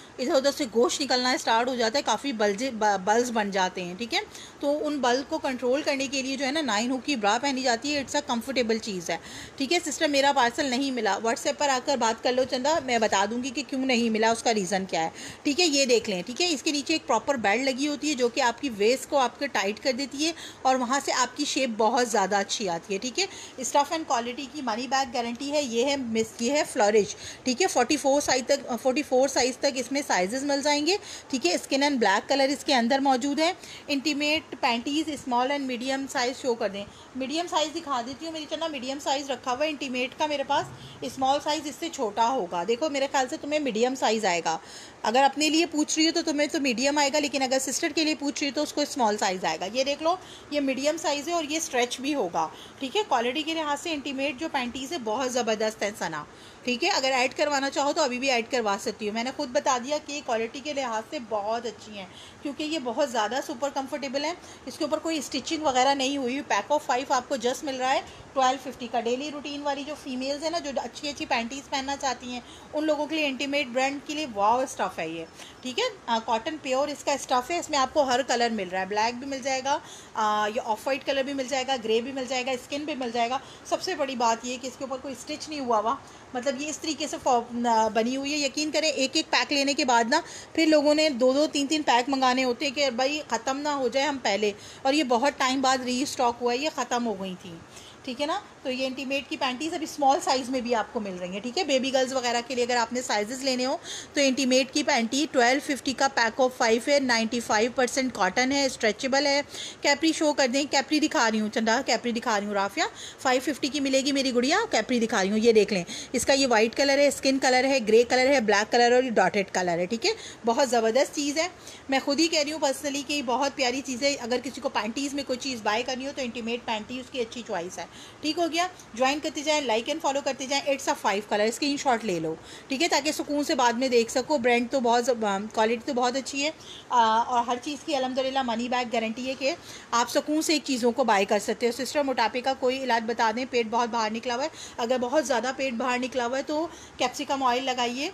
Speaker 1: इधर उधर से गोश्त निकलना स्टार्ट हो जाता है, काफ़ी बल्जे बल्स बन जाते हैं, ठीक है। तो उन बल्ब को कंट्रोल करने के लिए जो है ना नाइन हुक की ब्रा पहनी जाती है। इट्स अ कंफर्टेबल चीज़ है, ठीक है। सिस्टर मेरा पार्सल नहीं मिला, व्हाट्सएप पर आकर बात कर लो चंदा, मैं बता दूंगी कि क्यों नहीं मिला, उसका रीज़न क्या है, ठीक है। ये देख लें, ठीक है। इसके नीचे एक प्रॉपर बेल्ट लगी होती है जो कि आपकी वेस्ट को आपके टाइट कर देती है और वहाँ से आपकी शेप बहुत ज़्यादा अच्छी आती है, ठीक है। स्टफ़ एंड क्वालिटी की मनी बैग गारंटी है। ये है मिस ये है फ्लोरिश, ठीक है। फोर्टी फोर साइज तक फोर्टी फोर साइज़ तक इसमें साइजेस मिल जाएंगे, ठीक है। स्किन एंड ब्लैक कलर इसके अंदर मौजूद है। Intimate panties small and medium size show कर दें। मीडियम साइज़ दिखा देती हूँ मेरी चंदा, मीडियम साइज़ रखा हुआ है इंटीमेट का मेरे पास। स्मॉल साइज़ इससे छोटा होगा, देखो मेरे ख्याल से तुम्हें मीडियम साइज़ आएगा। अगर अपने लिए पूछ रही हो तो तुम्हें तो मीडियम आएगा, लेकिन अगर सिस्टर के लिए पूछ रही हो तो उसको स्मॉल साइज़ आएगा। ये देख लो, ये मीडियम साइज़ है और ये स्ट्रेच भी होगा, ठीक है। क्वालिटी के लिहाज से इंटीमेट जो पैंटीज़ है बहुत ज़बरदस्त है सना, ठीक है। अगर ऐड करवाना चाहो तो अभी भी ऐड करवा सकती हूँ। मैंने खुद बता दिया कि ये क्वालिटी के लिहाज से बहुत अच्छी हैं, क्योंकि ये बहुत ज़्यादा सुपर कंफर्टेबल है। इसके ऊपर कोई स्टिचिंग वगैरह नहीं हुई। पैक ऑफ फाइव आपको जस्ट मिल रहा है ट्वेल्व फिफ्टी का। डेली रूटीन वाली जो फीमेल्स है ना, जो अच्छी अच्छी पैंटीज़ पहनना चाहती हैं, उन लोगों के लिए इंटीमेट ब्रांड के लिए वाव स्टफ़ है ये, ठीक है। कॉटन प्योर इसका स्टफ़ है। इसमें आपको हर कलर मिल रहा है, ब्लैक भी मिल जाएगा, आ, ये ऑफ वाइट कलर भी मिल जाएगा, ग्रे भी मिल जाएगा, स्किन भी मिल जाएगा। सबसे बड़ी बात ये कि इसके ऊपर कोई स्टिच नहीं हुआ हुआ, मतलब ये इस तरीके से बनी हुई है। यकीन करें, एक एक पैक लेने के बाद ना फिर लोगों ने दो दो तीन तीन पैक मंगाने होते हैं कि भाई ख़त्म ना हो जाए हम पहले, और ये बहुत टाइम बाद री स्टॉक हुआ है, ये ख़त्म हो गई थी, ठीक है ना। तो ये इंटीमेट की पैंटीज़ अभी स्मॉल साइज़ में भी आपको मिल रही है, ठीक है। बेबी गर्ल्स वगैरह के लिए अगर आपने साइजेस लेने हो तो इंटीमेट की पैंटी ट्वेल्व फिफ्टी का पैक ऑफ फाइव है। नाइन्टी फाइव परसेंट कॉटन है, स्ट्रेचेबल है। कैप्री शो कर दें, कैप्री दिखा रही हूँ चंदा, कैप्री दिखा रही हूँ राफिया। फाइव फिफ्टी की मिलेगी मेरी गुड़िया, कैप्री दिखा रही हूँ, ये देख लें। इसका ये वाइट कलर है, स्किन कलर है, ग्रे कलर है, ब्लैक कलर और डॉटेड कलर है, ठीक है। बहुत ज़बरदस्त चीज़ है, मैं खुद ही कह रही हूँ पर्सनली कि बहुत प्यारी चीज़ है। अगर किसी को पैंटीज़ में कोई चीज़ बाय करनी हो तो इंटीमेट पैंटी उसकी अच्छी चॉइस है, ठीक हो गया। ज्वाइन करते जाएं, लाइक एंड फॉलो करते जाएं। It's a five colour, screenshot ले लो, ठीक है, ताकि सुकून से बाद में देख सको। ब्रांड तो बहुत, क्वालिटी तो बहुत अच्छी है, आ, और हर चीज़ की अल्हम्दुलिल्लाह मनी बैग गारंटी है कि आप सुकून से एक चीज़ों को बाय कर सकते हो। सिस्टर मोटापे का कोई इलाज बता दें, पेट बहुत बाहर निकला हुआ है, अगर बहुत ज़्यादा पेट बाहर निकला हुआ है तो कैप्सिकम ऑयल लगाइए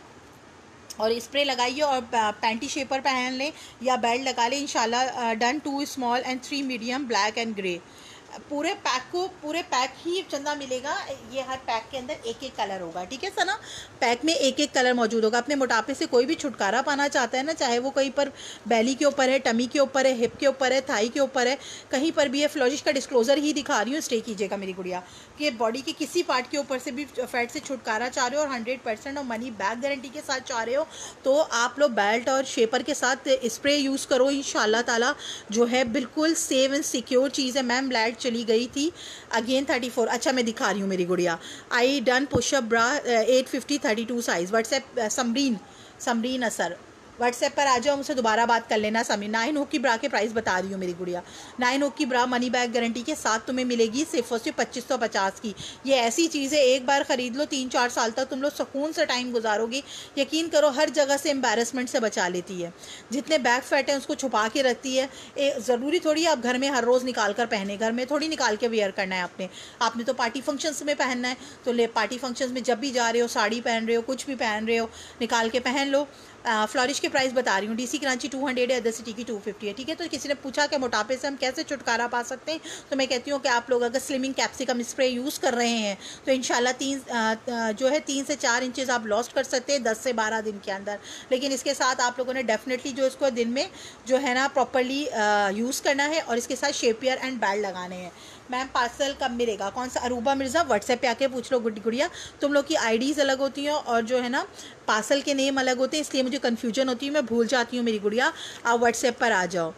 Speaker 1: और स्प्रे लगाइए और पैंटी शेपर पहन लें या बेल्ट लगा लें, इंशाल्लाह। Done two small and three medium, black and grey. पूरे पैक को पूरे पैक ही चंदा मिलेगा। ये हर पैक के अंदर एक एक कलर होगा, ठीक है सना। पैक में एक एक कलर मौजूद होगा। अपने मोटापे से कोई भी छुटकारा पाना चाहता है ना, चाहे वो कहीं पर बेली के ऊपर है, टमी के ऊपर है, हिप के ऊपर है, थाई के ऊपर है, कहीं पर भी है। फ्लोरिश का डिस्क्लोजर ही दिखा रही हूँ, स्टे कीजिएगा मेरी गुड़िया, कि बॉडी के किसी पार्ट के ऊपर से भी फैट से छुटकारा चाह रहे हो और हंड्रेड परसेंट और मनी बैग गारंटी के साथ चाह रहे हो तो आप लोग बेल्ट और शेपर के साथ स्प्रे यूज़ करो। इंशाल्लाह ताला जो है बिल्कुल सेफ एंड सिक्योर चीज़ है। मैम लाइट चली गई थी अगेन थर्टी फोर। अच्छा मैं दिखा रही हूँ मेरी गुड़िया। I done pushup bra eight fifty thirty two size. WhatsApp Samreen Samreen Asar WhatsApp पर आ जाओ, मुझसे दोबारा बात कर लेना। समी नाइन हुक की ब्रा के प्राइस बता रही हूँ मेरी गुड़िया। नाइन हुक की ब्रा मनी बैग गारंटी के साथ तुम्हें मिलेगी सिर्फ और सिर्फ पच्चीस सौ पचास की। ये ऐसी चीज़ है, एक बार ख़रीद लो, तीन चार साल तक तुम लोग सुकून से टाइम गुजारोगी। यकीन करो हर जगह से एम्बेरसमेंट से बचा लेती है। जितने बैक फैट हैं उसको छुपा के रखती है। ज़रूरी थोड़ी आप घर में हर रोज़ निकाल कर पहने, घर में थोड़ी निकाल के वेयर करना है आपने। आपने तो पार्टी फंक्शंस में पहनना है, तो ले पार्टी फंक्शंस में जब भी जा रहे हो, साड़ी पहन रहे हो, कुछ भी पहन रहे हो, निकाल के पहन लो। फ्लोरिश के प्राइस बता रही हूँ। डीसी कराची टू हंड्रेड है, अदर सिटी की टू फिफ्टी है, ठीक है। तो किसी ने पूछा कि मोटापे से हम कैसे छुटकारा पा सकते हैं, तो मैं कहती हूँ कि आप लोग अगर स्लिमिंग कैप्सिकम स्प्रे यूज़ कर रहे हैं तो इंशाल्लाह तीन जो है तीन से चार इंचेस आप लॉस्ट कर सकते हैं दस से बारह दिन के अंदर। लेकिन इसके साथ आप लोगों ने डेफिनेटली जो इसको दिन में जो है ना प्रॉपरली यूज़ करना है और इसके साथ शेपियर एंड बेल्ट लगाने हैं। मैम पार्सल कब मिलेगा, कौन सा? अरूबा मिर्ज़ा, व्हाट्सएप पे आके पूछ लो गुड्डी गुड़िया। तुम लोग की आईडीज़ अलग होती हैं और जो है ना पार्सल के नेम अलग होते हैं, इसलिए मुझे कन्फ्यूजन होती है, मैं भूल जाती हूँ मेरी गुड़िया। आप व्हाट्सएप पर आ जाओ।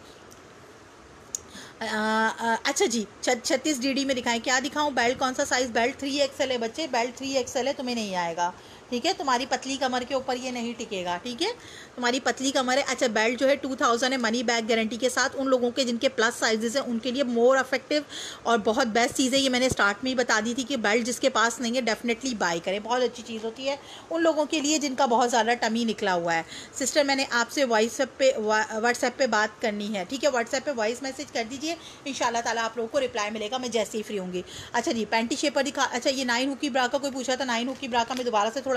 Speaker 1: आ, आ, अच्छा जी, छत्तीस डी डी में दिखाएं, क्या दिखाऊं? बेल्ट कौन सा साइज़? बेल्ट थ्री एक्सएल है बच्चे, बेल्ट थ्री एक्सएल है, तुम्हें नहीं आएगा, ठीक है। तुम्हारी पतली कमर के ऊपर ये नहीं टिकेगा, ठीक है, तुम्हारी पतली कमर है। अच्छा बेल्ट जो है टू थाउजेंड है, मनी बैग गारंटी के साथ। उन लोगों के जिनके प्लस साइजेस हैं उनके लिए मोर अफेक्टिव और बहुत बेस्ट चीज़ है। ये मैंने स्टार्ट में ही बता दी थी कि बेल्ट जिसके पास नहीं है डेफिनेटली बाय करें, बहुत अच्छी चीज़ होती है उन लोगों के लिए जिनका बहुत ज़्यादा टमी निकला हुआ है। सिस्टर मैंने आपसे व्हाट्सएप पे व्हाट्सएप पे बात करनी है, ठीक है, व्हाट्सएप पे वॉइस मैसेज कर दीजिए, इंशाल्लाह ताला आप लोगों को रिप्लाई मिलेगा मैं जैसे ही फ्री होंगी। अच्छा जी पैंटी शेपर दिखा। अच्छा ये नाइन हुक की ब्रा का कोई पूछा था, नाइन हुक की ब्रा का मैं दोबारा से थोड़ा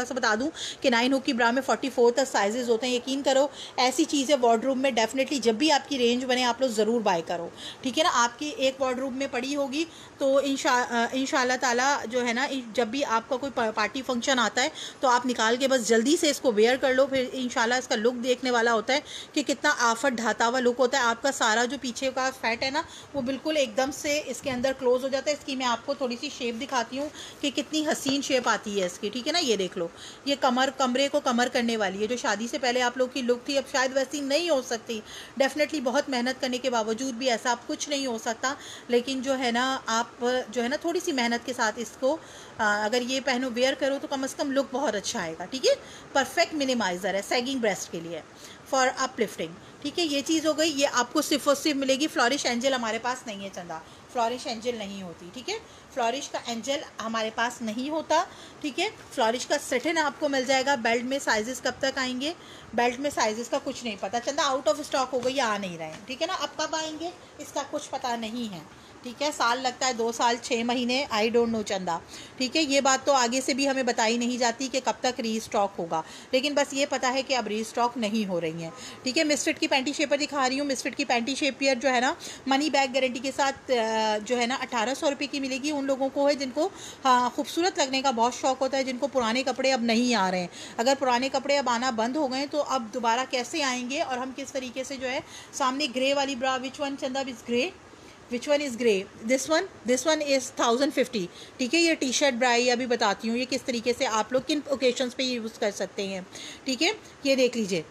Speaker 1: थोड़ा सा बता दूं कि नाइन हुक की ब्रा में फोर्टी फोर तक साइजेस होते हैं। यकीन करो ऐसी चीज़ें वार्डरोब में डेफिनेटली जब भी आपकी रेंज बने आप लोग ज़रूर बाय करो, ठीक है ना। आपकी एक वार्डरोब में पड़ी होगी तो इंशा इंशाल्लाह ताला जो है ना, जब भी आपका कोई पार्टी फंक्शन आता है तो आप निकाल के बस जल्दी से इसको वेयर कर लो, फिर इंशाल्लाह इसका लुक देखने वाला होता है कि कितना आफत ढाता हुआ लुक होता है। आपका सारा जो पीछे का फैट है ना वो बिल्कुल एकदम से इसके अंदर क्लोज हो जाता है। इसकी मैं आपको थोड़ी सी शेप दिखाती हूँ कि कितनी हसीन शेप आती है इसकी, ठीक है ना। ये देख लो, ये कमर कमरे को कमर करने वाली है। जो शादी से पहले आप लोग की लुक थी अब शायद वैसी नहीं हो सकती, डेफिनेटली बहुत मेहनत करने के बावजूद भी ऐसा आप कुछ नहीं हो सकता, लेकिन जो है ना आप जो है ना थोड़ी सी मेहनत के साथ इसको आ, अगर ये पहनो वेयर करो तो कम से कम लुक बहुत अच्छा आएगा, ठीक है। परफेक्ट मिनिमाइजर है सैगिंग ब्रेस्ट के लिए फॉर अपलिफ्टिंग, ठीक है। ये चीज़ हो गई। ये आपको सिर्फ और सिर्फ मिलेगी, फ्लोरिश एंजल हमारे पास नहीं है चंदा, फ्लोरिश एंजल नहीं होती, ठीक है। फ्लोरिश का एंजल हमारे पास नहीं होता, ठीक है। फ्लोरिश का सेटिन आपको मिल जाएगा। बेल्ट में साइजेस कब तक आएंगे, बेल्ट में साइजेस का कुछ नहीं पता चंदा, आउट ऑफ स्टॉक हो गई या आ नहीं रहे हैं, ठीक है ना। अब कब आएंगे इसका कुछ पता नहीं है, ठीक है। साल लगता है, दो साल, छः महीने, आई डोंट नो चंदा, ठीक है। ये बात तो आगे से भी हमें बताई नहीं जाती कि कब तक रीस्टॉक होगा, लेकिन बस ये पता है कि अब रीस्टॉक नहीं हो रही हैं, ठीक है। मिसफिट की पैंटी शेपर दिखा रही हूँ। मिसफिट की पैंटी शेपियर जो है ना मनी बैग गारंटी के साथ जो है ना अठारह सौ रुपये की मिलेगी। उन लोगों को है जिनको हाँ खूबसूरत लगने का बहुत शौक होता है, जिनको पुराने कपड़े अब नहीं आ रहे हैं। अगर पुराने कपड़े अब आना बंद हो गए तो अब दोबारा कैसे आएंगे और हम किस तरीके से जो है सामने ग्रे वाली bra, which one Chanda is grey, which one is grey, this one this one is thousand fifty, ठीक है। ये टी शर्ट ब्राई अभी बताती हूँ ये किस तरीके से आप लोग किन ओकेशंस पे यूज़ कर सकते हैं, ठीक है। ये देख लीजिए।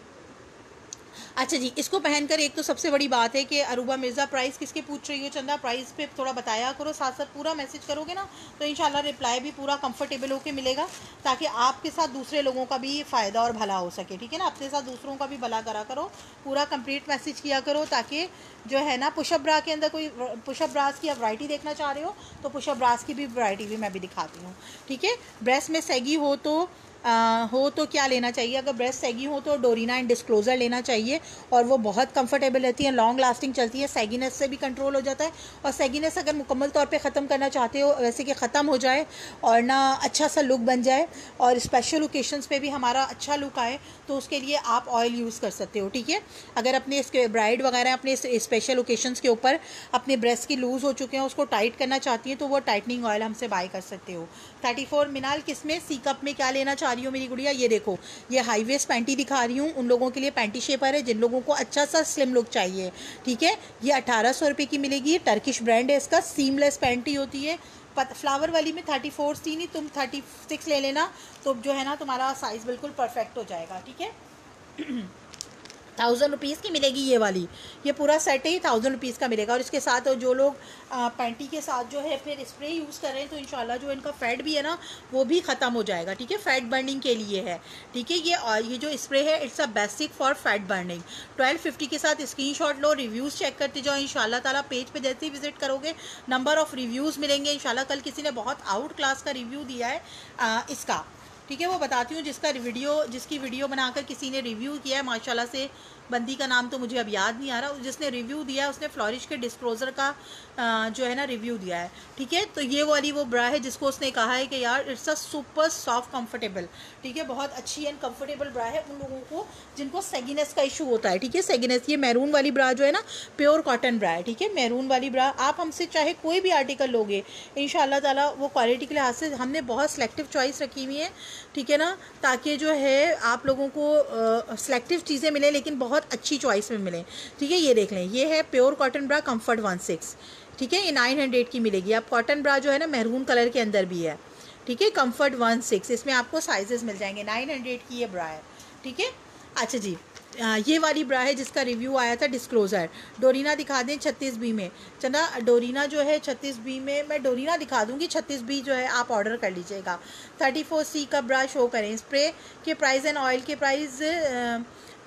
Speaker 1: अच्छा जी, इसको पहनकर एक तो सबसे बड़ी बात है कि अरूबा मिर्ज़ा प्राइस किसके पूछ रही हो चंदा, प्राइस पे थोड़ा बताया करो, साथ साथ पूरा मैसेज करोगे ना तो इंशाल्लाह रिप्लाई भी पूरा कंफर्टेबल होके मिलेगा, ताकि आपके साथ दूसरे लोगों का भी फ़ायदा और भला हो सके, ठीक है ना। अपने साथ दूसरों का भी भला करा करो, पूरा कंप्लीट मैसेज किया करो, ताकि जो है ना पुशअप ब्रा के अंदर कोई पुशअप ब्रास की आप वैरायटी देखना चाह रहे हो तो पुशअप ब्रास की भी वैरायटी भी मैं भी दिखाती हूँ, ठीक है। ब्रेस्ट में सैगी हो तो आ, हो तो क्या लेना चाहिए, अगर ब्रेस्ट सैगी हो तो डोरीना एंड डिस्क्लोज़र लेना चाहिए, और वो बहुत कंफर्टेबल रहती है, लॉन्ग लास्टिंग चलती है, सैगीनेस से भी कंट्रोल हो जाता है। और सैगीनेस अगर मुकम्मल तौर पे ख़त्म करना चाहते हो, वैसे कि ख़त्म हो जाए और ना अच्छा सा लुक बन जाए और स्पेशल ओकेशंस पे भी हमारा अच्छा लुक आए, तो उसके लिए आप ऑयल यूज़ कर सकते हो, ठीक है। अगर अपने इसके ब्राइड वगैरह अपने स्पेशल ओकेशंस के ऊपर अपने ब्रेस्ट की लूज़ हो चुके हैं उसको टाइट करना चाहती हैं तो वो टाइटनिंग ऑयल हमसे बाय कर सकते हो। थर्टी फोर मिनाल किसमें सी कप में क्या लेना चाह रही हो मेरी गुड़िया, ये देखो ये हाई वेस्ट पैंटी दिखा रही हूँ, उन लोगों के लिए पैंटी शेपर है जिन लोगों को अच्छा सा स्लिम लुक चाहिए, ठीक है। ये अठारह सौ रुपये की मिलेगी, टर्किश ब्रांड है इसका, सीमलेस पैंटी होती है। फ्लावर वाली में थर्टी फोर सी नहीं तुम थर्टी सिक्स ले लेना, तो जो है ना तुम्हारा साइज़ बिल्कुल परफेक्ट हो जाएगा, ठीक है। थाउजेंड रुपीज़ की मिलेगी ये वाली, ये पूरा सेट ही थाउजेंड रुपीज़ का मिलेगा। और इसके साथ जो लोग आ, पैंटी के साथ जो है फिर स्प्रे यूज़ कर रहे हैं तो इंशाल्लाह जो इनका फैट भी है ना वो भी ख़त्म हो जाएगा, ठीक है। फैट बर्निंग के लिए है, ठीक है। ये ये जो स्प्रे है it's a basic for fat burning. Twelve fifty के साथ स्क्रीनशॉट लो, रिव्यूज़ चेक करते जाओ, इंशाल्लाह ताला पेज पे जैसे ही विजिट करोगे नंबर ऑफ़ रिव्यूज़ मिलेंगे इंशाल्लाह। कल किसी ने बहुत आउट क्लास का रिव्यू दिया है आ, इसका, ठीक है, वो बताती हूँ। जिसका वीडियो जिसकी वीडियो बनाकर किसी ने रिव्यू किया है माशाल्लाह से, बंदी का नाम तो मुझे अब याद नहीं आ रहा, जिसने रिव्यू दिया है उसने फ्लोरिश के डिस्क्लोज़र का आ, जो है ना रिव्यू दिया है, ठीक है। तो ये वाली वो ब्रा है जिसको उसने कहा है कि यार it's a super soft comfortable, ठीक है, बहुत अच्छी एंड कंफर्टेबल ब्रा है उन लोगों को जिनको सेगिनेस का इशू होता है, ठीक है। सेगिनेस, ये मैरून वाली ब्रा जो है ना प्योर कॉटन ब्रा है, ठीक है। मैरून वाली ब्रा आप हमसे चाहे कोई भी आर्टिकल लोगे इंशाल्लाह ताला वो क्वालिटी के लिहाज से हमने बहुत सेलेक्टिव चॉइस रखी हुई है, ठीक है ना, ताकि जो है आप लोगों को सेलेक्टिव चीज़ें मिले लेकिन बहुत अच्छी चॉइस में मिले, ठीक है। ये देख लें, ये है pure cotton bra comfort one six, ठीक है। ये नाइन हंड्रेड की मिलेगी। आप कॉटन ब्रा जो है ना मैरून कलर के अंदर भी है, ठीक है, कंफर्ट वन सिक्स, इसमें आपको साइजेस मिल जाएंगे। नाइन हंड्रेड की ये ब्रा है, ठीक है। अच्छा जी, आ, ये वाली ब्रा है जिसका रिव्यू आया था डिस्क्लोज़र, डोरीना दिखा दें छत्तीस बी में चंदा। डोरीना जो है छत्तीस बी में मैं डोरीना दिखा दूंगी, छत्तीस बी जो है आप ऑर्डर कर लीजिएगा। थर्टी फोर सी का ब्रा शो करें। स्प्रे के प्राइस एंड ऑयल के प्राइस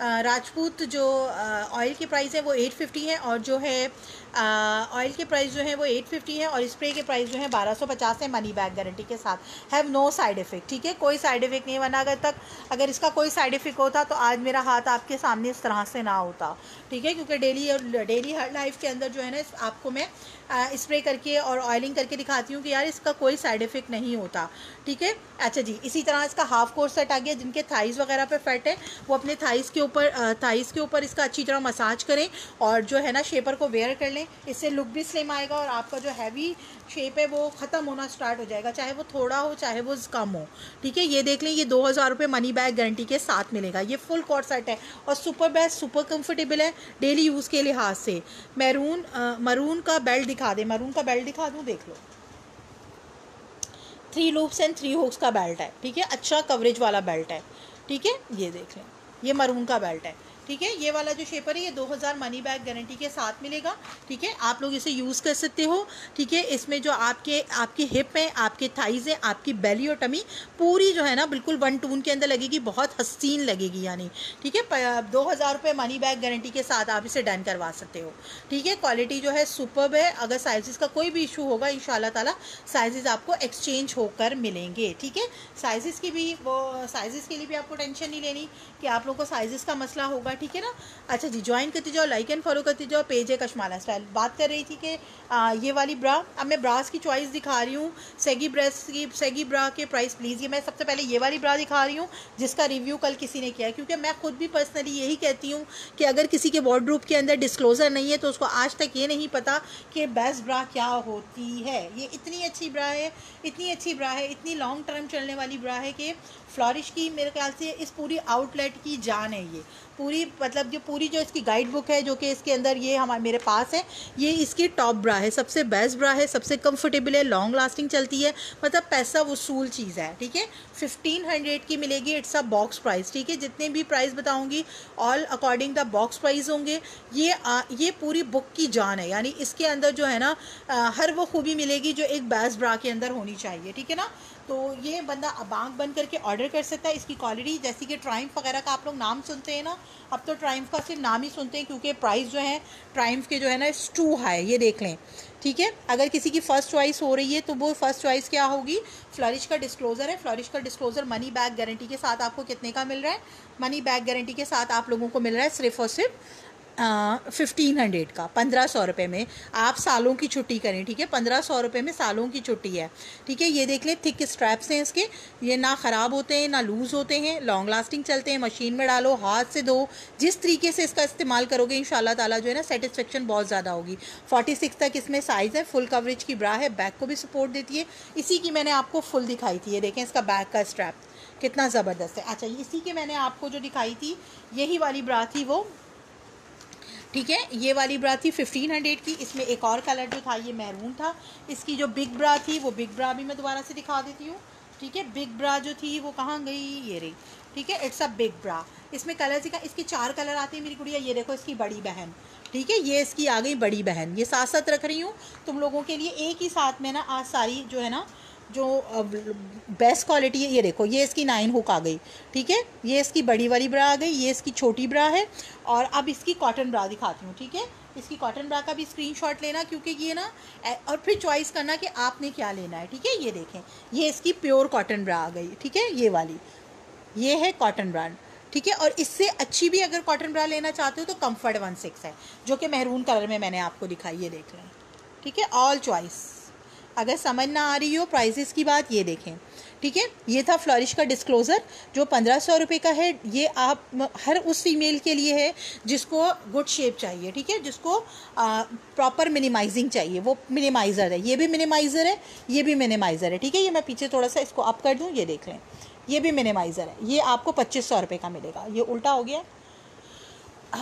Speaker 1: राजपूत जो ऑयल की प्राइस है वो एट फिफ्टी है, और जो है ऑयल की प्राइस जो है वो एट फिफ्टी है, और स्प्रे की प्राइस जो है बारह सौ पचास है, मनी बैक गारंटी के साथ। हैव नो साइड इफ़ेक्ट, ठीक है, कोई साइड इफ़ेक्ट नहीं है, वरना अगर तक अगर इसका कोई साइड इफ़ेक्ट होता तो आज मेरा हाथ आपके सामने इस तरह से ना होता, ठीक है, क्योंकि डेली डेली हर लाइफ के अंदर जो है ना आपको मैं स्प्रे करके और ऑयलिंग करके दिखाती हूँ कि यार इसका कोई साइड इफ़ेक्ट नहीं होता, ठीक है। अच्छा जी, इसी तरह इसका हाफ कोर्स सेट आ गया। जिनके थाइज़ वगैरह पे फैट है वो अपने थाइज़ के ऊपर थाइज़ के ऊपर इसका अच्छी तरह मसाज करें और जो है ना शेपर को वेयर कर लें। इससे लुक भी स्लिम आएगा और आपका जो हैवी शेप है वो ख़त्म होना स्टार्ट हो जाएगा, चाहे वो थोड़ा हो चाहे वो कम हो, ठीक है। ये देख लें, ये दो हज़ार रुपये मनी बैक गारंटी के साथ मिलेगा। ये फुल कोट सेट है और सुपर बेस्ट सुपर कंफर्टेबल है डेली यूज़ के लिहाज से। मैरून मरून का बेल्ट दिखा दे, मरून का बेल्ट दिखा दूँ, देख लो, three loops and three hooks का बेल्ट है, ठीक है, अच्छा कवरेज वाला बेल्ट है, ठीक है। ये देख लें, ये मरून का बेल्ट है, ठीक है। ये वाला जो शेपर है ये दो हज़ार मनी बैक गारंटी के साथ मिलेगा, ठीक है। आप लोग इसे यूज़ कर सकते हो, ठीक है। इसमें जो आपके आपकी हिप है, आपके थाइज़ है, आपकी बेली और टमी पूरी जो है ना बिल्कुल वन टून के अंदर लगेगी, बहुत हसीन लगेगी यानी, ठीक है। दो हज़ार रुपये मनी बैक गारंटी के साथ आप इसे डन करवा सकते हो, ठीक है। क्वालिटी जो है सुपर्ब है। अगर साइज़ का कोई भी इशू होगा इंशाल्लाह ताला साइज़ आपको एक्सचेंज होकर मिलेंगे, ठीक है। साइज़ की भी वो साइज़ के लिए भी आपको टेंशन नहीं लेनी कि आप लोग को साइज़ का मसला होगा, ठीक है ना। अच्छा जी, ज्वाइन करती जाओ, लाइक एंड फॉलो करती जाओ, पेज है कशमाला स्टाइल। बात कर रही थी कि आ, ये वाली ब्रा, अब मैं ब्रास की चॉइस दिखा रही हूँ। सेगी ब्रेस की सेगी ब्रा के प्राइस प्लीज़, ये मैं सबसे पहले ये वाली ब्रा दिखा रही हूँ जिसका रिव्यू कल किसी ने किया है, क्योंकि मैं खुद भी पर्सनली यही कहती हूँ कि अगर किसी के वार्डरोब के अंदर डिस्क्लोजर नहीं है तो उसको आज तक ये नहीं पता कि बेस्ट ब्रा क्या होती है। ये इतनी अच्छी ब्रा है, इतनी अच्छी ब्रा है, इतनी लॉन्ग टर्म चलने वाली ब्रा है कि फ्लोरिश की मेरे ख्याल से इस पूरी आउटलेट की जान है। ये पूरी मतलब जो पूरी जो इसकी गाइड बुक है जो कि इसके अंदर ये हमारे मेरे पास है, ये इसकी टॉप ब्रा है, सबसे बेस्ट ब्रा है, सबसे कंफर्टेबल है, लॉन्ग लास्टिंग चलती है, मतलब पैसा वसूल चीज़ है, ठीक है। फिफ्टीन हंड्रेड की मिलेगी, इट्स अ बॉक्स प्राइस, ठीक है। जितने भी प्राइस बताऊंगी all according the box price होंगे। ये आ, ये पूरी बुक की जान है, यानी इसके अंदर जो है ना आ, हर वो खूबी मिलेगी जो एक बेस्ट ब्रा के अंदर होनी चाहिए, ठीक है ना। तो ये बंदा अब आँख बंद करके ऑर्डर कर सकता है। इसकी क्वालिटी जैसे कि ट्राइम्फ वगैरह का आप लोग नाम सुनते हैं ना, अब तो ट्राइम्फ का सिर्फ नाम ही सुनते हैं क्योंकि प्राइस जो है ट्राइम्फ के जो है ना इट्स टू हाई, ये देख लें, ठीक है। अगर किसी की फ़र्स्ट चॉइस हो रही है तो वो फर्स्ट चॉइस क्या होगी, फ्लोरिश का डिस्क्लोज़र है। फ्लोरिश का डिस्क्लोज़र मनी बैक गारंटी के साथ आपको कितने का मिल रहा है, मनी बैक गारंटी के साथ आप लोगों को मिल रहा है सिर्फ और सिर्फ फिफ्टीन हंड्रेड का, पंद्रह सौ रुपये में आप सालों की छुट्टी करें, ठीक है। पंद्रह सौ रुपये में सालों की छुट्टी है, ठीक है। ये देख लें, थिक स्ट्रैप्स हैं इसके, ये ना ख़राब होते हैं ना लूज़ होते हैं, लॉन्ग लास्टिंग चलते हैं। मशीन में डालो, हाथ से धो, जिस तरीके से इसका इस्तेमाल करोगे इंशाल्लाह ताला जो है ना सेटिस्फेक्शन बहुत ज़्यादा होगी। फोर्टी सिक्स तक इसमें साइज़ है, फुल कवरेज की ब्रा है, बैक को भी सपोर्ट देती है। इसी की मैंने आपको फुल दिखाई थी, ये देखें इसका बैक का स्ट्रैप कितना ज़बरदस्त है। अच्छा, इसी के मैंने आपको जो दिखाई थी यही वाली ब्रा थी वो, ठीक है। ये वाली ब्रा थी फिफ्टीन हंड्रेड की। इसमें एक और कलर जो था ये मैरून था। इसकी जो बिग ब्रा थी वो बिग ब्रा भी मैं दोबारा से दिखा देती हूँ, ठीक है। बिग ब्रा जो थी वो कहाँ गई, ये रही, ठीक है। It's a big bra. इसमें कलर दिखा, इसके चार कलर आते हैं मेरी गुड़िया, ये देखो इसकी बड़ी बहन, ठीक है, ये इसकी आ गई बड़ी बहन। ये साथ साथ रख रही हूँ तुम लोगों के लिए एक ही साथ में ना, आज सारी जो है ना जो बेस्ट क्वालिटी है। ये देखो, ये इसकी नाइन हुक आ गई, ठीक है। ये इसकी बड़ी वाली ब्रा आ गई, ये इसकी छोटी ब्रा है। और अब इसकी कॉटन ब्रा दिखाती हूँ, ठीक है। इसकी कॉटन ब्रा का भी स्क्रीनशॉट लेना, क्योंकि ये ना और फिर चॉइस करना कि आपने क्या लेना है, ठीक है। ये देखें, ये इसकी प्योर कॉटन ब्रा आ गई, ठीक है। ये वाली ये है कॉटन ब्रा, ठीक है। और इससे अच्छी भी अगर कॉटन ब्रा लेना चाहते हो तो कम्फर्ट वन सिक्स है जो कि मेहरून कलर में मैंने आपको दिखाई, ये देख लें, ठीक है। ऑल चॉइस, अगर समझ ना आ रही हो प्राइजेस की बात, ये देखें, ठीक है। ये था फ्लोरिश का डिस्क्लोज़र जो पंद्रह सौ रुपये का है। ये आप हर उस फीमेल के लिए है जिसको गुड शेप चाहिए, ठीक है, जिसको प्रॉपर मिनिमाइजिंग चाहिए, वो मिनिमाइज़र है। ये भी मिनिमाइज़र है, ये भी मिनिमाइज़र है, ठीक है। ये मैं पीछे थोड़ा सा इसको अप कर दूँ, ये देख लें, ये भी मिनिमाइज़र है। ये आपको पच्चीस सौ रुपये का मिलेगा। ये उल्टा हो गया,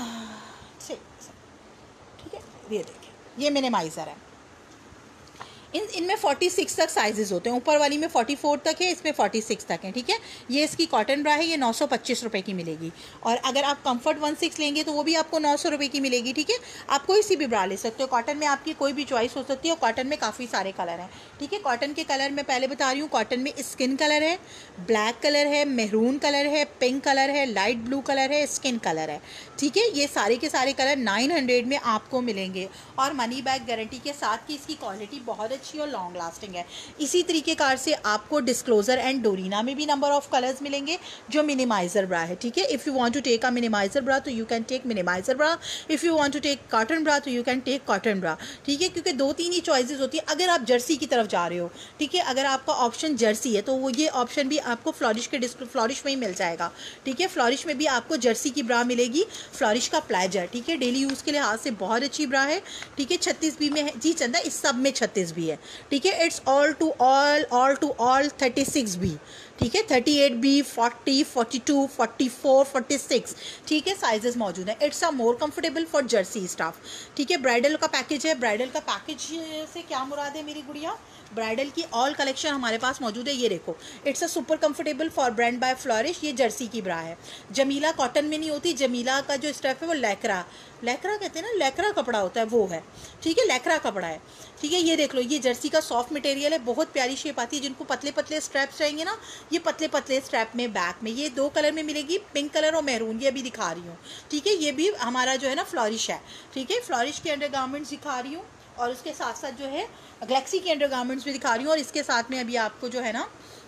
Speaker 1: ठीक है। ये देखें, ये मिनिमाइज़र है। इन इनमें छियालीस तक साइजेस होते हैं, ऊपर वाली में चौवालीस तक है, इसमें छियालीस तक है, ठीक है। ये इसकी कॉटन ब्रा है, ये नौ सौ पच्चीस रुपये की मिलेगी। और अगर आप कंफर्ट सिक्सटीन लेंगे तो वो भी आपको नौ सौ रुपये की मिलेगी, ठीक है। आप कोई सी भी ब्रा ले सकते हो, कॉटन में आपकी कोई भी चॉइस हो सकती है, और कॉटन में काफ़ी सारे कलर हैं, ठीक है। कॉटन के कलर मैं पहले बता रही हूँ, कॉटन में स्किन कलर है, ब्लैक कलर है, मेहरून कलर है, पिंक कलर है, लाइट ब्लू कलर है, स्किन कलर है, ठीक है। ये सारे के सारे कलर नाइन हंड्रेड में आपको मिलेंगे और मनी बैक गारंटी के साथ की इसकी क्वालिटी बहुत अच्छी और लॉन्ग लास्टिंग है। इसी तरीके कार से आपको डिस्क्लोजर एंड डोरीना में भी नंबर ऑफ कलर्स मिलेंगे जो मिनिमाइजर ब्रा है, ठीक है। If you want to take a minimiser bra तो you can take minimiser bra, if you want to take cotton bra तो you can take cotton bra, ठीक है। क्योंकि दो तीन ही चॉइसेस होती है। अगर आप जर्सी की तरफ जा रहे हो, ठीक है, अगर आपका ऑप्शन जर्सी है तो वो ये ऑप्शन भी आपको फ्लोरिश के फ्लोरिश में ही मिल जाएगा, ठीक है। फ्लोरिश में भी आपको जर्सी की ब्रा मिलेगी, फ्लोरिश का प्लेजर, ठीक है। डेली यूज़ के लिहाज से बहुत अच्छी ब्रा है, ठीक है। छत्तीस बी में है जी चंदा, इस सब में छत्तीस बी है, ठीक है। It's all to all all to all thirty six B, ठीक है। Thirty eight B, forty, forty two, forty four, forty six, ठीक है, साइजेस मौजूद हैं। It's a more comfortable for jersey stuff, ठीक है। ब्राइडल का पैकेज है, ब्राइडल का पैकेज से क्या मुराद है मेरी गुड़िया, ब्राइडल की ऑल कलेक्शन हमारे पास मौजूद है। ये देखो, it's a super comfortable for brand by Florish, ये जर्सी की ब्रा है। जमीला कॉटन में नहीं होती, जमीला का जो स्टफ है वो लैक्रा, लैक्रा कहते हैं ना, लैक्रा कपड़ा होता है वो है, ठीक है, लैक्रा कपड़ा है, ठीक है। ये देख लो, ये जर्सी का सॉफ्ट मटेरियल है, बहुत प्यारी शेप आती है। जिनको पतले पतले स्ट्रैप्स चाहिए ना, ये पतले पतले स्ट्रैप में बैक में ये दो कलर में मिलेगी, पिंक कलर और मैरून, ये अभी दिखा रही हूँ, ठीक है। ये भी हमारा जो है ना फ्लोरिश है, ठीक है। फ्लोरिश के अंडर गारमेंट्स दिखा रही हूँ और उसके साथ साथ जो है गैलेक्सी के अंडर गारमेंट्स भी दिखा रही हूँ, और इसके साथ में अभी आपको जो है ना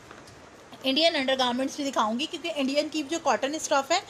Speaker 1: इंडियन अंडर गारमेंट्स भी दिखाऊंगी, क्योंकि इंडियन की जो कॉटन स्टफ है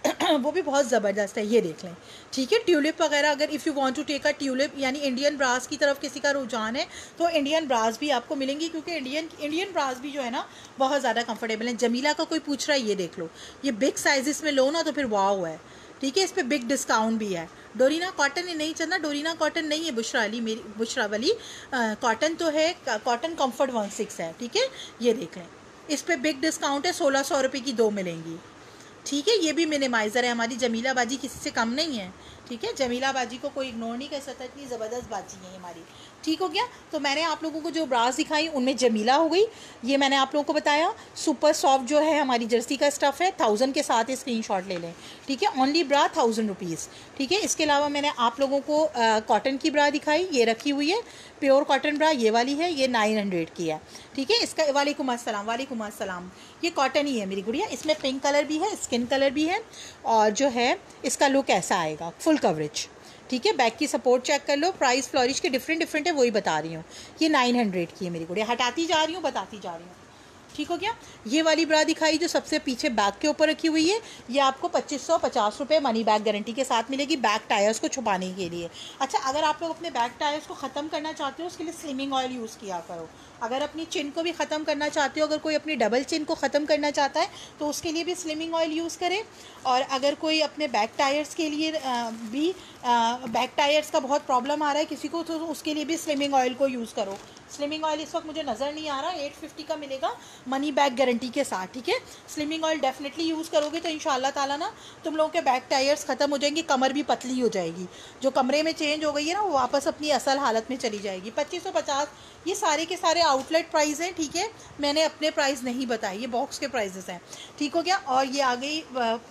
Speaker 1: वो भी बहुत ज़बरदस्त है। ये देख लें, ठीक है। ट्यूलिप वगैरह, अगर if you want to take a tulip यानी इंडियन ब्रास की तरफ किसी का रुझान है तो इंडियन ब्रास भी आपको मिलेंगी, क्योंकि इंडियन इंडियन ब्रास भी जो है ना बहुत ज़्यादा कंफर्टेबल है। जमीला का कोई पूछ रहा है, ये देख लो, ये बिग साइजेस में लो ना तो फिर वाव है, ठीक है। इस पर बिग डिस्काउंट भी है। डोरीना कॉटन ही नहीं चलना, डोरीना कॉटन नहीं है, बुशरा वाली मेरी बुशरा वाली कॉटन तो है, कॉटन कंफर्ट वन सिक्स है, ठीक है। ये देख लें, इस पर बिग डिस्काउंट है, सोलह सौ रुपये की दो मिलेंगी, ठीक है। ये भी मिनिमाइज़र है, हमारी जमीला बाजी किसी से कम नहीं है, ठीक है। जमीला बाजी को कोई इग्नोर नहीं कर सकता, इतनी ज़बरदस्त बाजी है हमारी, ठीक हो गया। तो मैंने आप लोगों को जो ब्रास दिखाई उनमें जमीला हो गई, ये मैंने आप लोगों को बताया। सुपर सॉफ्ट जो है हमारी जर्सी का स्टफ़ है, थाउजेंड के साथ स्क्रीनशॉट ले लें, ठीक है। ओनली ब्रा थाउजेंड रुपीज़, ठीक है। इसके अलावा मैंने आप लोगों को कॉटन की ब्रा दिखाई, ये रखी हुई है प्योर कॉटन ब्रा, ये वाली है, ये नाइन हंड्रेड की है, ठीक है। इसका वालेकुम अस्सलाम, वालेकुम अस्सलाम, ये कॉटन ही है मेरी गुड़िया, इसमें पिंक कलर भी है, स्किन कलर भी है, और जो है इसका लुक ऐसा आएगा, फुल कवरेज, ठीक है। बैक की सपोर्ट चेक कर लो। प्राइस फ्लोरिश के डिफरेंट डिफरेंट है, वही बता रही हूँ। ये नाइन हंड्रेड की है मेरी गुड़िया, हटाती जा रही हूँ, बताती जा रही हूँ, ठीक हो गया। ये वाली ब्रा दिखाई जो सबसे पीछे बैक के ऊपर रखी हुई है, ये आपको पच्चीस सौ पचास रुपये मनी बैक गारंटी के साथ मिलेगी, बैक टायर्स को छुपाने के लिए। अच्छा, अगर आप लोग अपने बैक टायर्स को ख़त्म करना चाहते हो, उसके लिए स्लिमिंग ऑयल यूज़ किया करो। अगर अपनी चिन को भी ख़त्म करना चाहते हो, अगर कोई अपनी डबल चिन को ख़त्म करना चाहता है तो उसके लिए भी स्लिमिंग ऑयल यूज़ करें। और अगर कोई अपने बैक टायर्स के लिए भी बैक टायर्स का बहुत प्रॉब्लम आ रहा है किसी को, तो उसके लिए भी स्लिमिंग ऑयल को यूज़ करो। स्लिमिंग ऑयल इस वक्त मुझे नज़र नहीं आ रहा, एट फिफ्टी का मिलेगा मनी बैक गारंटी के साथ, ठीक है। स्लिमिंग ऑयल डेफिनेटली यूज़ करोगे तो इंशाल्लाह ताला ना तुम लोगों के बैक टायर्स ख़त्म हो जाएंगे, कमर भी पतली हो जाएगी, जो कमरे में चेंज हो गई है ना वो वापस अपनी असल हालत में चली जाएगी। पच्चीस सौ पचास ये सारे के सारे आउटलेट प्राइस हैं, ठीक है। मैंने अपने प्राइस नहीं बताए, ये बॉक्स के प्राइजेस हैं, ठीक हो गया। और ये आ गई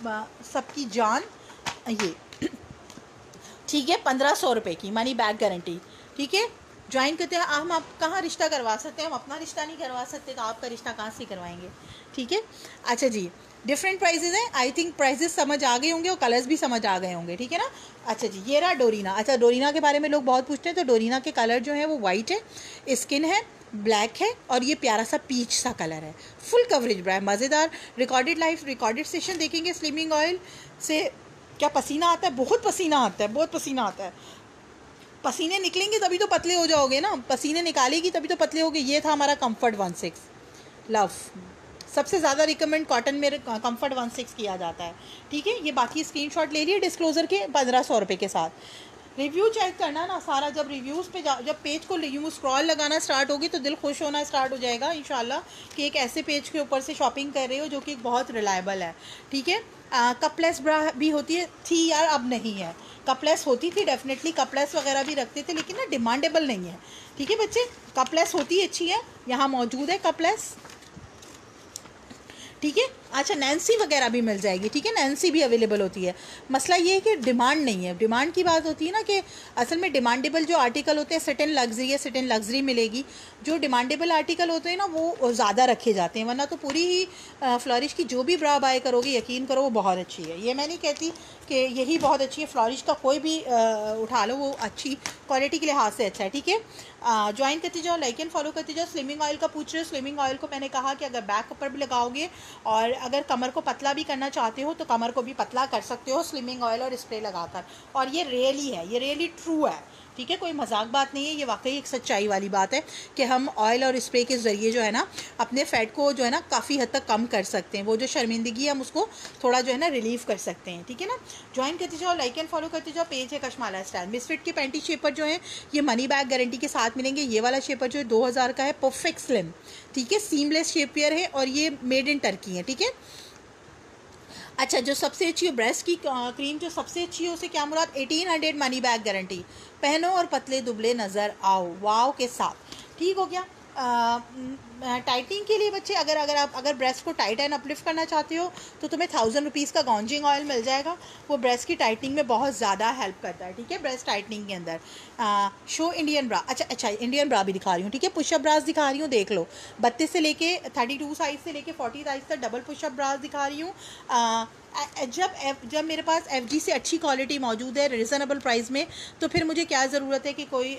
Speaker 1: सबकी जान, ये ठीक है, पंद्रह सौ रुपये की मनी बैक गारंटी, ठीक है। ज्वाइन करते हैं, हम आप कहाँ रिश्ता करवा सकते हैं, हम अपना रिश्ता नहीं करवा सकते तो आपका रिश्ता कहाँ से करवाएंगे, ठीक है। अच्छा जी, डिफरेंट प्राइजेस हैं, आई थिंक प्राइजेस समझ आ गए होंगे और कलर्स भी समझ आ गए होंगे, ठीक है ना। अच्छा जी, ये रहा डोरीना। अच्छा, डोरीना के बारे में लोग बहुत पूछते हैं, तो डोरीना के कलर जो है वो वाइट है, स्किन है, ब्लैक है, और ये प्यारा सा पीच सा कलर है, फुल कवरेज ब्रा है, मज़ेदार। रिकॉर्डेड लाइफ रिकॉर्डेड सेशन देखेंगे, स्लिमिंग ऑयल से क्या पसीना आता है, बहुत पसीना आता है, बहुत पसीना आता है। पसीने निकलेंगे तभी तो पतले हो जाओगे ना, पसीने निकालेगी तभी तो पतले होगे। ये था हमारा कंफर्ट वन सिक्स लव, सबसे ज़्यादा रिकमेंड कॉटन में कंफर्ट वन सिक्स किया जाता है, ठीक है। ये बाकी स्क्रीनशॉट ले लिए डिस्क्लोजर के पंद्रह सौ रुपये के साथ। रिव्यू चेक करना ना सारा, जब रिव्यूज़ पे जा जब पेज को रिव्यू स्क्रॉल लगाना स्टार्ट होगी तो दिल खुश होना स्टार्ट हो जाएगा इंशाल्लाह कि एक ऐसे पेज के ऊपर से शॉपिंग कर रहे हो जो कि बहुत रिलायबल है, ठीक है। कपलेस ब्रा भी होती है, थी यार, अब नहीं है। कपलेस होती थी डेफिनेटली, कपलेस वगैरह भी रखते थे, लेकिन ना डिमांडेबल नहीं है। ठीक है बच्चे, कपलेस होती अच्छी है, यहाँ मौजूद है कपलेस। ठीक है, अच्छा नैन्सी वगैरह भी मिल जाएगी। ठीक है, नैन्सी भी अवेलेबल होती है। मसला ये है कि डिमांड नहीं है। डिमांड की बात होती है ना कि असल में डिमांडेबल जो आर्टिकल होते हैं, सिट इन लग्जरी है, सिट इन लग्जरी मिलेगी। जो डिमांडेबल आर्टिकल होते हैं ना वो ज़्यादा रखे जाते हैं, वरना तो पूरी ही फ्लॉरिश की जो भी ब्रा बाय करोगे यकीन करो वो बहुत अच्छी है। ये मैं नहीं कहती कि यही बहुत अच्छी है, फ्लॉरिश का कोई भी आ, उठा लो वो अच्छी क्वालिटी के लिहाज से अच्छा है। ठीक है, ज्वाइन करते जाओ, लाइक एंड फॉलो करते जाओ। स्लिमिंग ऑयल का पूछ रहे हो, स्लिमिंग ऑयल को मैंने कहा कि अगर बैक ऊपर भी लगाओगे और अगर कमर को पतला भी करना चाहते हो तो कमर को भी पतला कर सकते हो स्लिमिंग ऑयल और स्प्रे लगाकर। और ये रियली है, ये रियली ट्रू है। ठीक है, कोई मजाक बात नहीं है, ये वाकई एक सच्चाई वाली बात है कि हम ऑयल और स्प्रे के ज़रिए जो है ना अपने फैट को जो है ना काफ़ी हद तक कम कर सकते हैं। वो जो शर्मिंदगी है हम उसको थोड़ा जो है ना रिलीव कर सकते हैं। ठीक है ना, ज्वाइन करते जाओ, लाइक एंड फॉलो करते जाओ। पेज है कश्माला स्टाइल। मिसफिट के पैंटी शेपर जो है ये मनी बैग गारंटी के साथ मिलेंगे। ये वाला शेपर जो है दो हज़ार का है, परफेक्ट स्लिम। ठीक है, सीमलेस शेपियर है और ये मेड इन टर्की है। ठीक है, अच्छा जो सबसे अच्छी है ब्रेस्ट की क्रीम, जो सबसे अच्छी है उसे क्या मुराद, eighteen hundred money bag guarantee. पहनो और पतले दुबले नज़र आओ वाव के साथ। ठीक हो गया। टाइटनिंग के लिए बच्चे अगर अगर आप अगर ब्रेस्ट को टाइट एंड अपलिफ्ट करना चाहते हो तो तुम्हें थाउजेंड रुपीज़ का गॉन्जिंग ऑयल मिल जाएगा। वो ब्रेस्ट की टाइटनिंग में बहुत ज़्यादा हेल्प करता है। ठीक है, ब्रेस्ट टाइटनिंग के अंदर। शो इंडियन ब्रा, अच्छा अच्छा इंडियन ब्रा भी दिखा रही हूँ। ठीक है, पुशअप ब्रास दिखा रही हूँ, देख लो। बत्तीस से लेके थर्टी टू साइज़ से लेके फोर्टी साइज़ तक डबल पुशअप ब्रास दिखा रही हूँ। जब एफ जब मेरे पास एफ जी से अच्छी क्वालिटी मौजूद है रिजनेबल प्राइस में, तो फिर मुझे क्या ज़रूरत है कि कोई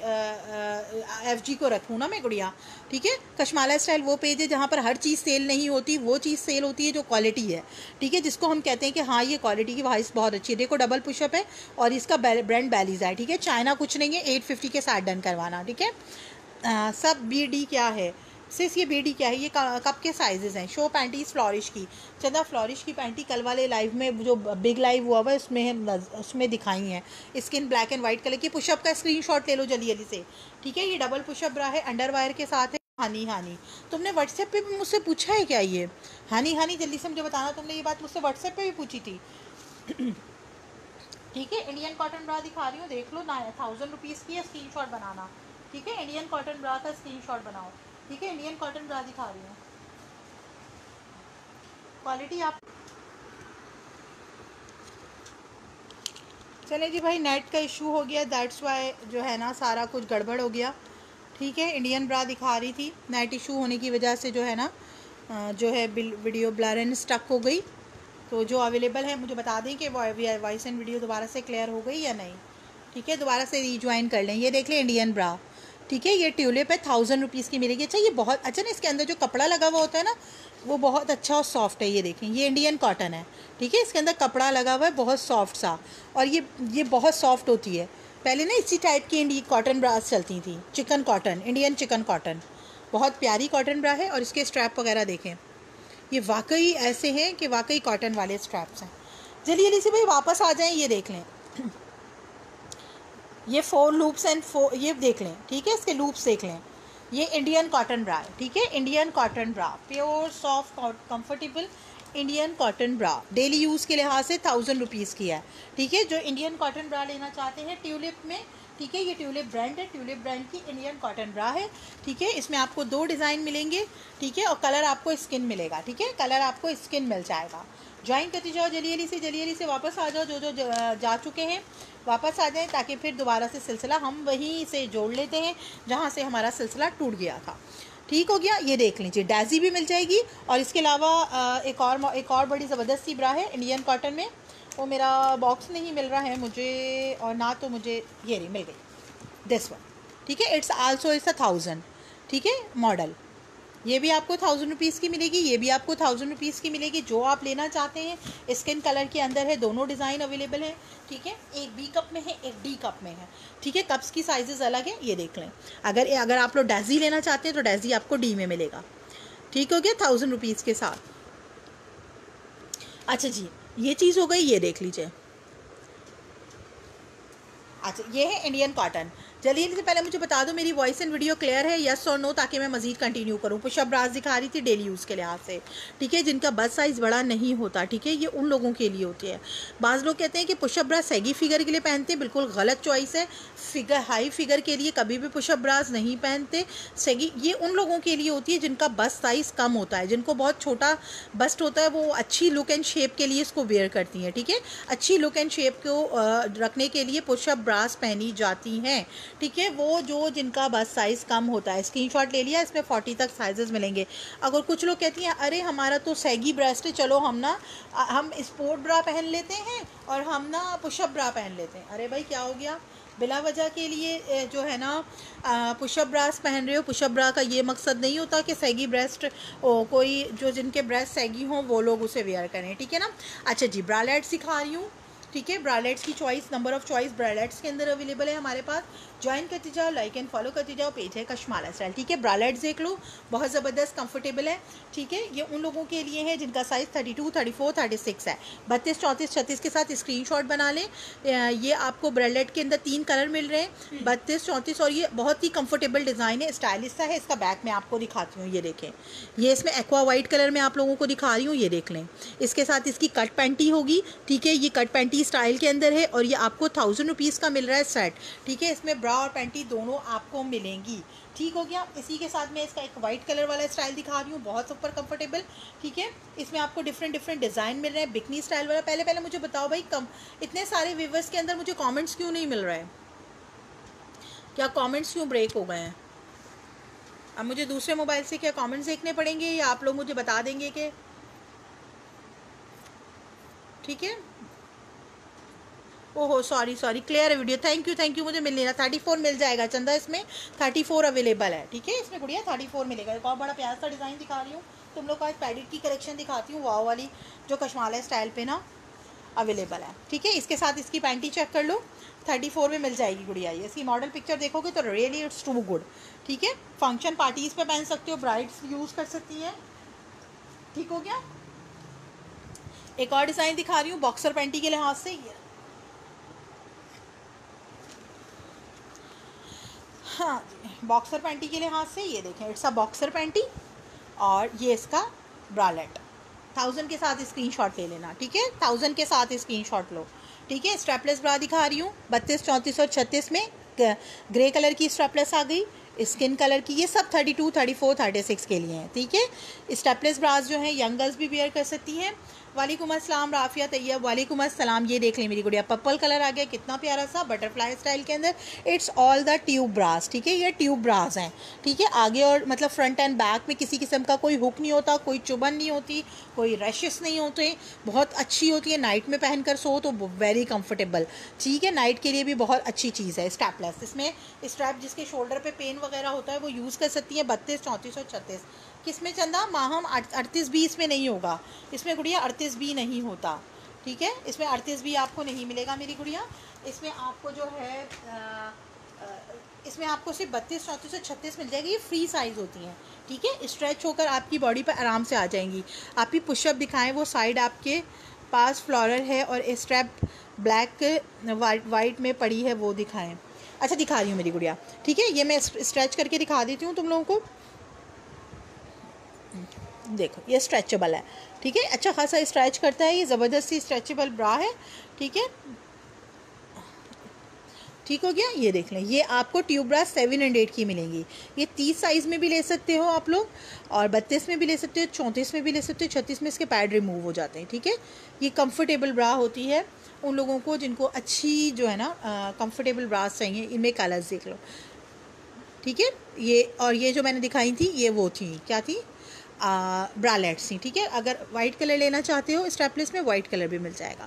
Speaker 1: एफ जी को रखूँ ना मैं गुड़िया। ठीक है, कश्माला स्टाइल वो पेज है जहाँ पर हर चीज़ सेल नहीं होती, वो चीज़ सेल होती है जो क्वालिटी है। ठीक है, जिसको हम कहते हैं कि हाँ ये क्वालिटी की वाइस बहुत अच्छी है। देखो डबल पुशअप है और इसका ब्रांड बैलीज है। ठीक है, चाइना कुछ नहीं है, एट फिफ्टी के साथ डन करवाना। ठीक है, आ, सब बी डी क्या है सिस, ये बेडी क्या है, ये कप के साइजेस हैं। शो पैंटीज फ्लॉरिश की, चंदा फ्लॉरिश की पैंटी कल वाले लाइव में जो बिग लाइव हुआ हुआ है उसमें उसमें दिखाई हैं। Skin black and white colour की। पुशअप का स्क्रीनशॉट ले लो जल्दी जल्दी से। ठीक है, ये डबल पुशअप ब्रा है, अंडरवायर के साथ है। हानी हानी, तुमने व्हाट्सएप पे भी मुझसे पूछा है क्या ये? हानी हानी जल्दी से मुझे बताना, तुमने ये बात मुझसे व्हाट्सएप पे भी पूछी थी। ठीक है, इंडियन कॉटन ब्रा दिखा रही हूँ, देख लो ना, थाउजेंड रुपीज़ की है, स्क्रीनशॉट बनाना। ठीक है, इंडियन कॉटन ब्रा का स्क्रीनशॉट बनाओ। ठीक है, इंडियन कॉटन ब्रा दिखा रही हूँ, क्वालिटी आप। चले जी भाई, नेट का इशू हो गया, दैट्स वाई जो है ना सारा कुछ गड़बड़ हो गया। ठीक है, इंडियन ब्रा दिखा रही थी, नेट इशू होने की वजह से जो है ना जो है वीडियो ब्लर एंड स्टक हो गई। तो जो अवेलेबल है मुझे बता दें कि वॉइस एंड वीडियो दोबारा से क्लियर हो गई या नहीं। ठीक है, दोबारा से रीज्वाइन कर लें। ये देख लें इंडियन ब्रा। ठीक है, ये ट्यूलिप है, थाउजेंड रुपीज़ की मिलेगी। अच्छा ये बहुत अच्छा ना, इसके अंदर जो कपड़ा लगा हुआ होता है ना वो बहुत अच्छा और सॉफ्ट है। ये देखें, ये इंडियन कॉटन है। ठीक है, इसके अंदर कपड़ा लगा हुआ है बहुत सॉफ्ट सा, और ये ये बहुत सॉफ्ट होती है। पहले ना इसी टाइप की इंडी कॉटन ब्रास चलती थी, chikan cotton, Indian chikan cotton. बहुत प्यारी कॉटन ब्रा है और इसके स्ट्रैप वगैरह देखें, ये वाकई ऐसे हैं कि वाकई कॉटन वाले स्ट्रैप्स हैं। जल्दी जल्दी से भाई वापस आ जाएं, ये देख लें। ये फोर लूप्स एंड फोर, ये देख लें। ठीक है, इसके लूप्स देख लें। ये इंडियन कॉटन ब्रा है। ठीक है, Indian cotton bra, pure soft comfortable Indian cotton bra, daily use के लिहाज से थाउजेंड रुपीज़ की है। ठीक है, जो इंडियन कॉटन ब्रा लेना चाहते हैं ट्यूलिप में, ठीक है, ये ट्यूलिप ब्रांड है, ट्यूलिप ब्रांड की इंडियन कॉटन ब्रा है। ठीक है, इसमें आपको दो डिज़ाइन मिलेंगे। ठीक है, और कलर आपको स्किन मिलेगा। ठीक है, कलर आपको स्किन मिल जाएगा। ज्वाइन करते जाओ जल्दी जल्दी से, जल्दी जल्दी से वापस आ जाओ। जो जो जा चुके हैं वापस आ जाएं, ताकि फिर दोबारा से सिलसिला हम वहीं से जोड़ लेते हैं जहाँ से हमारा सिलसिला टूट गया था। ठीक हो गया, ये देख लीजिए, डैजी भी मिल जाएगी। और इसके अलावा एक और एक और बड़ी ज़बरदस्त सी ब्रा है इंडियन कॉटन में, वो मेरा बॉक्स नहीं मिल रहा है मुझे, और ना तो मुझे ये रही मिल गई, दिस वन। ठीक है, it's also it's a thousand. ठीक है, मॉडल ये भी आपको थाउजेंड रुपीज़ की मिलेगी, ये भी आपको थाउजेंड रुपीज़ की मिलेगी। जो आप लेना चाहते हैं स्किन कलर के अंदर है, दोनों डिज़ाइन अवेलेबल हैं। ठीक है, एक बी कप में है, एक डी कप में है। ठीक है, कप्स की साइजेस अलग है, ये देख लें। अगर अगर आप लोग डैजी लेना चाहते हैं तो डैजी आपको डी में मिलेगा। ठीक हो गया, थाउजेंड रुपीज़ के साथ। अच्छा जी, ये चीज़ हो गई, ये देख लीजिए। अच्छा ये है इंडियन कॉटन। जल्दी जल्दी से पहले मुझे बता दो मेरी वॉइस एंड वीडियो क्लियर है, यस और नो, ताकि मैं मजीद कंटिन्यू करूँ। पुशअप ब्रास दिखा रही थी डेली यूज़ के लिहाज से, ठीक है, जिनका बस साइज़ बड़ा नहीं होता, ठीक है, ये उन लोगों के लिए होती है। बाज़ लोग कहते हैं कि पुशअप ब्रास सैगी फिगर के लिए पहनते हैं, बिल्कुल गलत चॉइस है। फिगर हाई फिगर के लिए कभी भी पुशअप ब्रास नहीं पहनते। सैगी ये उन लोगों के लिए होती है जिनका बस साइज़ कम होता है, जिनको बहुत छोटा बस्ट होता है, वो अच्छी लुक एंड शेप के लिए इसको वेयर करती हैं, ठीक है। अच्छी लुक एंड शेप को रखने के लिए पुशअप ब्रास पहनी जाती हैं, ठीक है। वो जो जिनका बस साइज़ कम होता है, स्क्रीनशॉट ले लिया, इसमें फोर्टी तक साइजेस मिलेंगे। अगर कुछ लोग कहती हैं अरे हमारा तो सैगी ब्रेस्ट है, चलो हम ना हम स्पोर्ट ब्रा पहन लेते हैं और हम ना पुशअप ब्रा पहन लेते हैं। अरे भाई क्या हो गया, बिला वजह के लिए जो है ना पुशअप ब्रास पहन रहे हो। पुशअप ब्रा का ये मकसद नहीं होता कि सैगी ब्रेस्ट कोई जो जिनके ब्रेस्ट सैगी हों वो लोग उसे वेयर करें, ठीक है ना। अच्छा जी, ब्रालेट्स सिखा रही हूँ, ठीक है। ब्रालेट्स की choice, number of choice bralettes के अंदर अवेलेबल है हमारे पास। ज्वाइन करते जाओ, लाइक एंड फॉलो करते जाओ, पेज है कशमाला स्टाइल, ठीक है। ब्रालेट्स देख लो, बहुत ज़बरदस्त कंफर्टेबल है, ठीक है। ये उन लोगों के लिए है जिनका size thirty two, thirty four, thirty six है। बत्तीस, चौंतीस, छत्तीस के साथ स्क्रीनशॉट बना लें। ये आपको ब्रालेट के अंदर तीन कलर मिल रहे हैं, बत्तीस, चौंतीस, और ये बहुत ही कंफर्टेबल डिज़ाइन है, स्टाइलिश सा है। इसका बैक मैं आपको दिखाती हूँ, ये देखें, ये इसमें एक्वा वाइट कलर में आप लोगों को दिखा रही हूँ, ये देख लें। इसके साथ इसकी कट पैंटी होगी, ठीक है, ये कट पैंटी स्टाइल के अंदर है और ये आपको थाउजेंड रुपीज़ का मिल रहा है सेट, ठीक है। इसमें ब्रा और पैंटी दोनों आपको मिलेंगी, ठीक हो गया। इसी के साथ मैं इसका एक वाइट कलर वाला स्टाइल दिखा रही हूँ, बहुत सुपर कंफर्टेबल, ठीक है। इसमें आपको डिफरेंट डिफरेंट डिज़ाइन मिल रहे हैं, बिकनी स्टाइल वाला। पहले पहले मुझे बताओ भाई, कम इतने सारे व्यूवर्स के अंदर मुझे कमेंट्स क्यों नहीं मिल रहा है? क्या कमेंट्स क्यों ब्रेक हो गए हैं? अब मुझे दूसरे मोबाइल से क्या कमेंट्स देखने पड़ेंगे या आप लोग मुझे बता देंगे कि ठीक है? ओहो सॉरी सॉरी, क्लियर है video, thank you thank you. मुझे मिल नहीं रहा, थर्टी फोर मिल जाएगा चंदा, इसमें थर्टी फोर अवेलेबल है, ठीक है। इसमें गुड़िया थर्टी फोर मिलेगा। एक और बड़ा प्यार सा डिज़ाइन दिखा रही हूँ तुम लोग को, आज पैडिट की कलेक्शन दिखाती हूँ, वाव वाली, जो कशमाला स्टाइल पे ना अवेलेबल है, ठीक है। इसके साथ इसकी पैंटी चेक कर लो, थर्टी फोर में मिल जाएगी गुड़िया। ये इसकी मॉडल पिक्चर देखोगे तो रियली इट्स टू गुड, ठीक है। फंक्शन पार्टीज़ पे पहन सकते हो, ब्राइड्स यूज़ कर सकती हैं, ठीक हो गया। एक और डिज़ाइन दिखा रही हूँ बॉक्सर पैंटी के लिहाज से, ये हाँ जी, बॉक्सर पैंटी के लिहाज से ये देखें, इट्स अ बॉक्सर पैंटी और ये इसका ब्रालेट। थाउजेंड के साथ स्क्रीनशॉट ले लेना, ठीक है, थाउजेंड के साथ स्क्रीनशॉट लो, ठीक है। स्ट्रैपलेस ब्रा दिखा रही हूँ, बत्तीस, चौंतीस और छत्तीस में ग्रे कलर की स्ट्रैपलेस आ गई, स्किन कलर की, ये सब thirty two, thirty four, thirty six के लिए हैं, ठीक है। स्ट्रैपलेस ब्रास जो है यंग गर्ल्स भी वेयर कर सकती हैं। वालेकुम अस्सलाम राफिया तैयब, वालेकुम अस्सलाम। ये देख लें मेरी गुड़िया, पर्पल कलर आ गया, कितना प्यारा सा बटरफ्लाई स्टाइल के अंदर। It's all the tube bras, ठीक है, ये ट्यूब ब्रास हैं, ठीक है। आगे और मतलब फ्रंट एंड बैक में किसी किस्म का कोई हुक नहीं होता, कोई चुभन नहीं होती, कोई रैशेस नहीं होते, बहुत अच्छी होती है। नाइट में पहनकर सो तो वेरी कंफर्टेबल, ठीक है, नाइट के लिए भी बहुत अच्छी चीज़ है। स्ट्रैपलेस, इसमें स्ट्रैप जिसके शोल्डर पे पेन वगैरह होता है वो यूज़ कर सकती है। बत्तीस, चौंतीस और छत्तीस किसमें चंदा माहम, अड़तीस बी इसमें नहीं होगा, इसमें गुड़िया अड़तीस बी नहीं होता, ठीक है। इसमें अड़तीस बी आपको नहीं मिलेगा मेरी गुड़िया। इसमें आपको जो है आ, आ, इसमें आपको सिर्फ बत्तीस, चौंतीस और छत्तीस मिल जाएगी। ये फ्री साइज़ होती हैं, ठीक है, स्ट्रेच होकर आपकी बॉडी पर आराम से आ जाएंगी। आप ही पुशअप दिखाएं, वो साइड आपके पास फ्लोरल है और स्ट्रैप ब्लैक वाइट वाइट में पड़ी है, वो दिखाएं। अच्छा दिखा रही हूँ मेरी गुड़िया, ठीक है, ये मैं स्ट्रेच करके दिखा देती हूँ तुम लोगों को, देखो ये स्ट्रेचेबल है, ठीक है, अच्छा खासा स्ट्रेच करता है, ये ज़बरदस्ती स्ट्रेचेबल ब्रा है, ठीक है, ठीक हो गया। ये देख लें, ये आपको tube bra seven and eight की मिलेंगी। ये तीस साइज़ में भी ले सकते हो आप लोग, और बत्तीस में भी ले सकते हो, चौंतीस में भी ले सकते हो, छत्तीस में इसके पैड रिमूव हो जाते हैं, ठीक है। ये कंफर्टेबल ब्रा होती है उन लोगों को जिनको अच्छी जो है ना कंफर्टेबल ब्रास चाहिए। इनमें कलर्स देख लो, ठीक है। ये और ये जो मैंने दिखाई थी ये वो थी, क्या थी, ब्रालेट्स थी, ठीक है। अगर वाइट कलर लेना चाहते हो स्ट्रैपलेस में, वाइट कलर भी मिल जाएगा,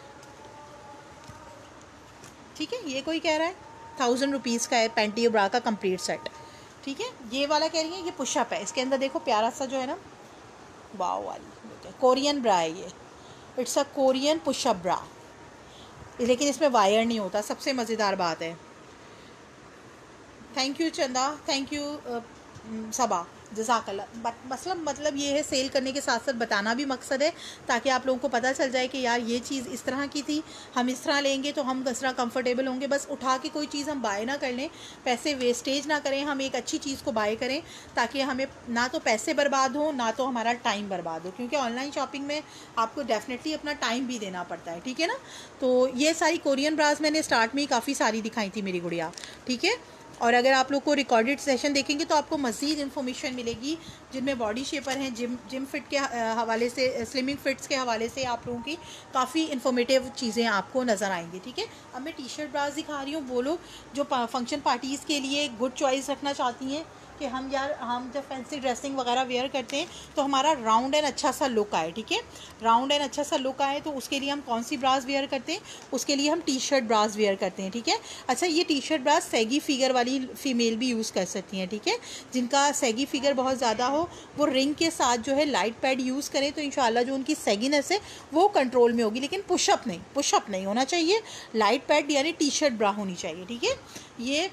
Speaker 1: ठीक है। ये कोई कह रहा है थाउजेंड रुपीज़ का है पैंटी और ब्रा का कंप्लीट सेट, ठीक है। ये वाला कह रही है ये पुशअप है, इसके अंदर देखो प्यारा सा जो है ना वाव वाली कोरियन ब्रा है, ये it's a Korean pushup bra, लेकिन इसमें वायर नहीं होता, सबसे मज़ेदार बात है। Thank you Chanda, thank you Saba, जज़ाकल्लाह। मतलब मतलब ये है, सेल करने के साथ साथ बताना भी मकसद है, ताकि आप लोगों को पता चल जाए कि यार ये चीज़ इस तरह की थी, हम इस तरह लेंगे तो हम इस तरह कंफर्टेबल होंगे। बस उठा के कोई चीज़ हम बाय ना कर लें, पैसे वेस्टेज ना करें, हम एक अच्छी चीज़ को बाय करें ताकि हमें ना तो पैसे बर्बाद हो ना तो हमारा टाइम बर्बाद हो, क्योंकि ऑनलाइन शॉपिंग में आपको डेफिनेटली अपना टाइम भी देना पड़ता है, ठीक है ना। तो ये सारी कोरियन ब्रास मैंने स्टार्ट में ही काफ़ी सारी दिखाई थी मेरी गुड़िया, ठीक है। और अगर आप लोग को रिकॉर्डेड सेशन देखेंगे तो आपको मज़ीद इन्फॉर्मेशन मिलेगी, जिनमें बॉडी शेपर हैं, जिम जिम फिट के हवाले से, स्लिमिंग फिट्स के हवाले से आप लोगों की काफ़ी इन्फॉर्मेटिव चीज़ें आपको नज़र आएंगी, ठीक है। अब मैं टी शर्ट ब्रास दिखा रही हूँ। वो लोग जो फंक्शन पार्टीज़ के लिए गुड चॉइस रखना चाहती हैं कि हम यार हम जब फैंसी ड्रेसिंग वगैरह वेयर करते हैं तो हमारा राउंड एंड अच्छा सा लुक आए, ठीक है, राउंड एंड अच्छा सा लुक आए, तो उसके लिए हम कौन सी ब्रास वेयर करते हैं, उसके लिए हम टी शर्ट ब्रास वेयर करते हैं, ठीक है। अच्छा, ये T shirt bras saggy figure वाली फीमेल भी यूज़ कर सकती हैं, ठीक है। जिनका सैगी फिगर बहुत ज़्यादा हो वो रिंग के साथ जो है लाइट पैड यूज़ करें तो इंशाल्लाह जो उनकी सैगीनेस है वो कंट्रोल में होगी, लेकिन पुशअप नहीं, पुशअप नहीं होना चाहिए, लाइट पैड यानी टी शर्ट ब्रा होनी चाहिए, ठीक है। ये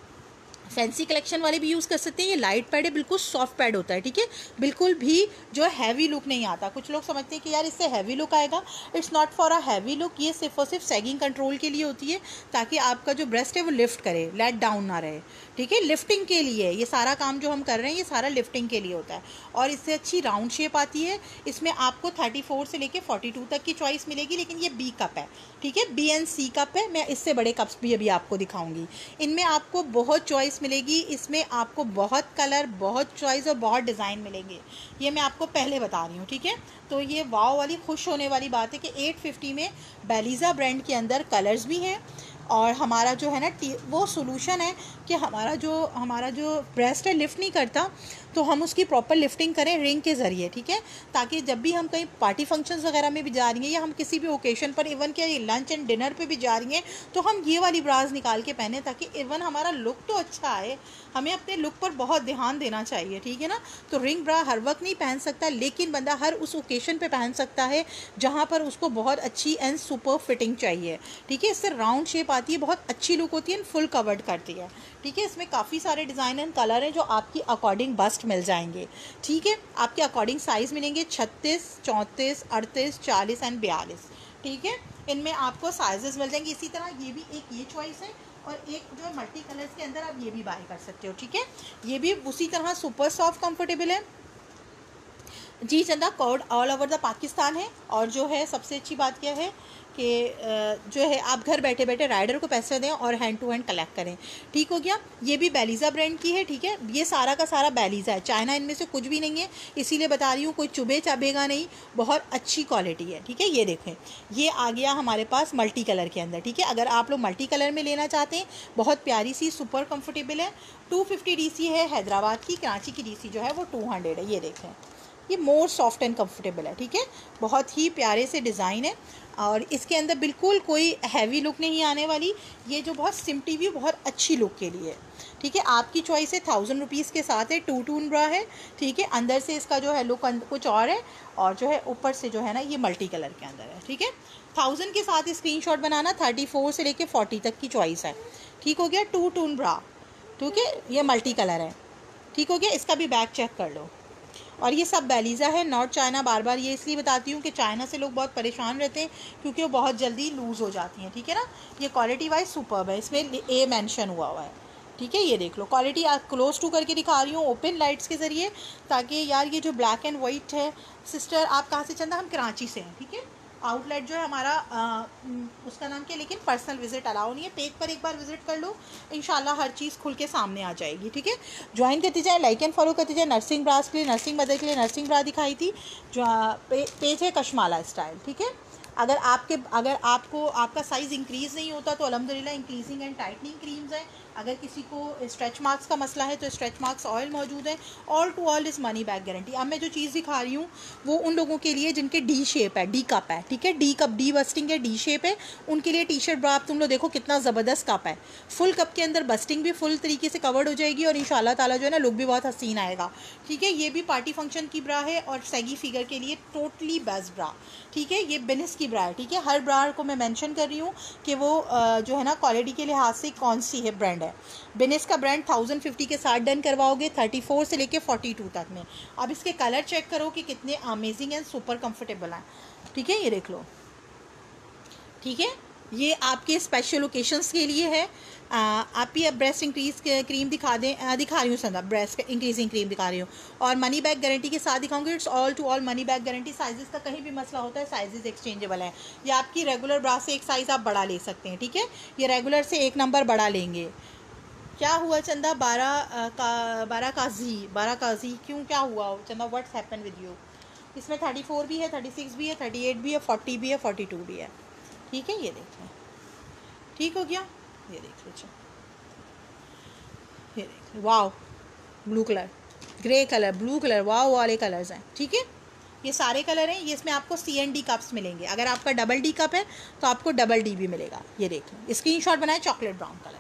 Speaker 1: फैंसी कलेक्शन वाले भी यूज़ कर सकते हैं। ये लाइट पैड है, बिल्कुल सॉफ्ट पैड होता है, ठीक है, बिल्कुल भी जो हैवी लुक नहीं आता। कुछ लोग समझते हैं कि यार इससे हैवी लुक आएगा, it's not for a heavy look. ये सिर्फ और सिर्फ सैगिंग कंट्रोल के लिए होती है, ताकि आपका जो ब्रेस्ट है वो लिफ्ट करे, लेट डाउन ना रहे, ठीक है, लिफ्टिंग के लिए। ये सारा काम जो हम कर रहे हैं ये सारा लिफ्टिंग के लिए होता है, और इससे अच्छी राउंड शेप आती है। इसमें आपको थर्टी फोर से लेके फोर्टी टू तक की चॉइस मिलेगी, लेकिन ये बी कप है, ठीक है, बी एंड सी कप है। मैं इससे बड़े कप्स भी अभी आपको दिखाऊंगी। इनमें आपको बहुत चॉइस मिलेगी, इसमें आपको बहुत कलर, बहुत चॉइस और बहुत डिज़ाइन मिलेंगे। ये मैं आपको पहले बता रही हूँ, ठीक है। तो ये वाव वाली खुश होने वाली बात है कि एट फिफ्टी में बेलीज़ा ब्रांड के अंदर कलर्स भी हैं, और हमारा जो है ना वो सोल्यूशन है कि हमारा जो हमारा जो ब्रेस्ट है लिफ्ट नहीं करता, तो हम उसकी प्रॉपर लिफ्टिंग करें रिंग के ज़रिए, ठीक है, ताकि जब भी हम कहीं पार्टी फंक्शंस वगैरह में भी जा रही हैं या हम किसी भी ओकेशन पर, इवन क्या लंच एंड डिनर पे भी जा रही हैं, तो हम ये वाली ब्रास निकाल के पहने, ताकि इवन हमारा लुक तो अच्छा आए। हमें अपने लुक पर बहुत ध्यान देना चाहिए, ठीक है ना। तो रिंग ब्रा हर वक्त नहीं पहन सकता, लेकिन बंदा हर उस ओकेशन पे पहन सकता है जहाँ पर उसको बहुत अच्छी एंड सुपर फिटिंग चाहिए, ठीक है। इससे राउंड शेप आती है, बहुत अच्छी लुक होती है, फुल कवर्ड करती है, ठीक है। इसमें काफ़ी सारे डिज़ाइन एंड कलर हैं जो आपकी अकॉर्डिंग बस्ट मिल जाएंगे, ठीक है, आपके अकॉर्डिंग साइज़ मिलेंगे छत्तीस, चौंतीस, अड़तीस, चालीस एंड बयालीस, ठीक है। इनमें आपको साइजेस मिल जाएंगे। इसी तरह ये भी एक ये चॉइस है, और एक जो है मल्टी कलर्स के अंदर आप ये भी बाय कर सकते हो, ठीक है। ये भी उसी तरह सुपर सॉफ्ट कंफर्टेबल है जी। Chanda code all over the Pakistan है, और जो है सबसे अच्छी बात क्या है कि जो है आप घर बैठे बैठे राइडर को पैसे दें और हैंड टू हैंड कलेक्ट करें, ठीक हो गया। ये भी बेलीज़ा ब्रांड की है, ठीक है, ये सारा का सारा बेलीज़ा है, चाइना इनमें से कुछ भी नहीं है, इसीलिए बता रही हूँ, कोई चुभे चाभेगा नहीं, बहुत अच्छी क्वालिटी है, ठीक है। ये देखें, ये आ गया हमारे पास मल्टी कलर के अंदर, ठीक है। अगर आप लोग मल्टी कलर में लेना चाहते हैं, बहुत प्यारी सी सुपर कम्फर्टेबल है। टू फिफ्टी डी सी है हैदराबाद की, कराची की डी सी जो है वो टू हंड्रेड है। ये देखें, ये मोर सॉफ्ट एंड कंफर्टेबल है, ठीक है, बहुत ही प्यारे से डिज़ाइन है, और इसके अंदर बिल्कुल कोई हैवी लुक नहीं आने वाली। ये जो बहुत सिम्पटी भी बहुत अच्छी लुक के लिए, ठीक है, आपकी चॉइस है। थाउजेंड रुपीज़ के साथ है, टू टून ब्रा है, ठीक है। अंदर से इसका जो है लुक कुछ और है, और जो है ऊपर से जो है ना ये मल्टी कलर के अंदर है, ठीक है। थाउजेंड के साथ स्क्रीनशॉट बनाना, थर्टी फोर से लेके फोर्टी तक की चॉइस है, ठीक हो गया। टू टून ब्रा, ठीक है, ये मल्टी कलर है, ठीक हो गया। इसका भी बैक चेक कर लो, और ये सब बेलीज़ा है, नॉट चाइना। बार बार ये इसलिए बताती हूँ कि चाइना से लोग बहुत परेशान रहते हैं क्योंकि वो बहुत जल्दी लूज़ हो जाती हैं, ठीक है ना। ये क्वालिटी वाइज सुपर्ब है, इसमें ए मेंशन हुआ हुआ है, ठीक है। ये देख लो, क्वालिटी आप क्लोज टू करके दिखा रही हूँ ओपन लाइट्स के ज़रिए, ताकि यार ये जो ब्लैक एंड वाइट है, सिस्टर आप कहाँ से चंदा, हम कराची से हैं, ठीक है। आउटलेट जो है हमारा आ, उसका नाम क्या, लेकिन पर्सनल विजिट अलाउ नहीं है। पेज पर एक बार विजिट कर लो, इंशाल्लाह हर चीज़ खुल के सामने आ जाएगी, ठीक है। ज्वाइन करती जाए, लाइक एंड फॉलो करती जाए। नर्सिंग ब्रास के लिए, नर्सिंग मदर के लिए नर्सिंग ब्रा दिखाई थी, जो पे, पेज है कशमाला स्टाइल, ठीक है। अगर आपके अगर आपको आपका साइज़ इंक्रीज़ नहीं होता तो अल्हम्दुलिल्लाह इंक्रीजिंग एंड टाइटनिंग क्रीम्स हैं। अगर किसी को स्ट्रेच मार्क्स का मसला है तो स्ट्रेच मार्क्स ऑयल मौजूद है। All to all is money back guarantee. अब मैं जो चीज़ दिखा रही हूँ वो उन लोगों के लिए जिनके डी शेप है, डी कप है, ठीक है, डी कप, डी बस्टिंग है, डी शेप है, उनके लिए टी शर्ट ब्रा। आप तुम लोग देखो कितना ज़बरदस्त कप है, फुल कप के अंदर बस्टिंग भी फुल तरीके से कवर्ड हो जाएगी, और इंशाल्लाह ताला जो है ना लुक भी बहुत हसीन आएगा, ठीक है। ये भी पार्टी फंक्शन की ब्रा है, और सैगी फिगर के लिए टोटली बेस्ट ब्रा, ठीक है। ये बिनिस की की ब्रा है, ठीक है। हर ब्रा को मैं मेंशन कर रही हूँ कि वो जो है ना क्वालिटी के लिहाज से कौन सी है ब्रांड है। बिनेस का ब्रांड थाउजेंड फिफ्टी के साथ डन करवाओगे थर्टी फोर से लेके फोर्टी टू तक में। अब इसके कलर चेक करो कि कितने अमेजिंग एंड सुपर कंफर्टेबल हैं, ठीक है। ये देख लो, ठीक है। ये आपके स्पेशल ओकेशंस के लिए है। आ, आप ही अब ब्रेस्ट इंक्रीज क्रीम दिखा दें, आ, दिखा रही हूँ संदा, ब्रेस्ट इंक्रीजिंग क्रीम दिखा रही हूँ और मनी बैग गारंटी के साथ दिखाऊंगी। It's all to all money bag guarantee. Sizes का कहीं भी मसला होता है, साइजेस एक्सचेंजेबल है। ये आपकी रेगुलर ब्रा से एक साइज़ आप बढ़ा ले सकते हैं, ठीक है। ये रेगुलर से एक नंबर बढ़ा लेंगे। क्या हुआ चंदा? बारह का बारह काजी बारह काजी क्यों, क्या हुआ Chanda? What's happen with you? इसमें थर्टी फोर भी है, थर्टी सिक्स भी है, थर्टी एट भी है, फोर्टी भी है, फोर्टी टू भी है, ठीक है। ये देख लें, ठीक हो गया। ये देख लीजिए, ये देख लो, wow blue colour, grey colour, blue colour, wow वाले कलर्स हैं, ठीक है। ये सारे कलर हैं। ये इसमें आपको सी एन डी कप्स मिलेंगे। अगर आपका डबल डी कप है तो आपको डबल डी भी मिलेगा। ये देख लो, स्क्रीनशॉट बनाए, चॉकलेट ब्राउन कलर,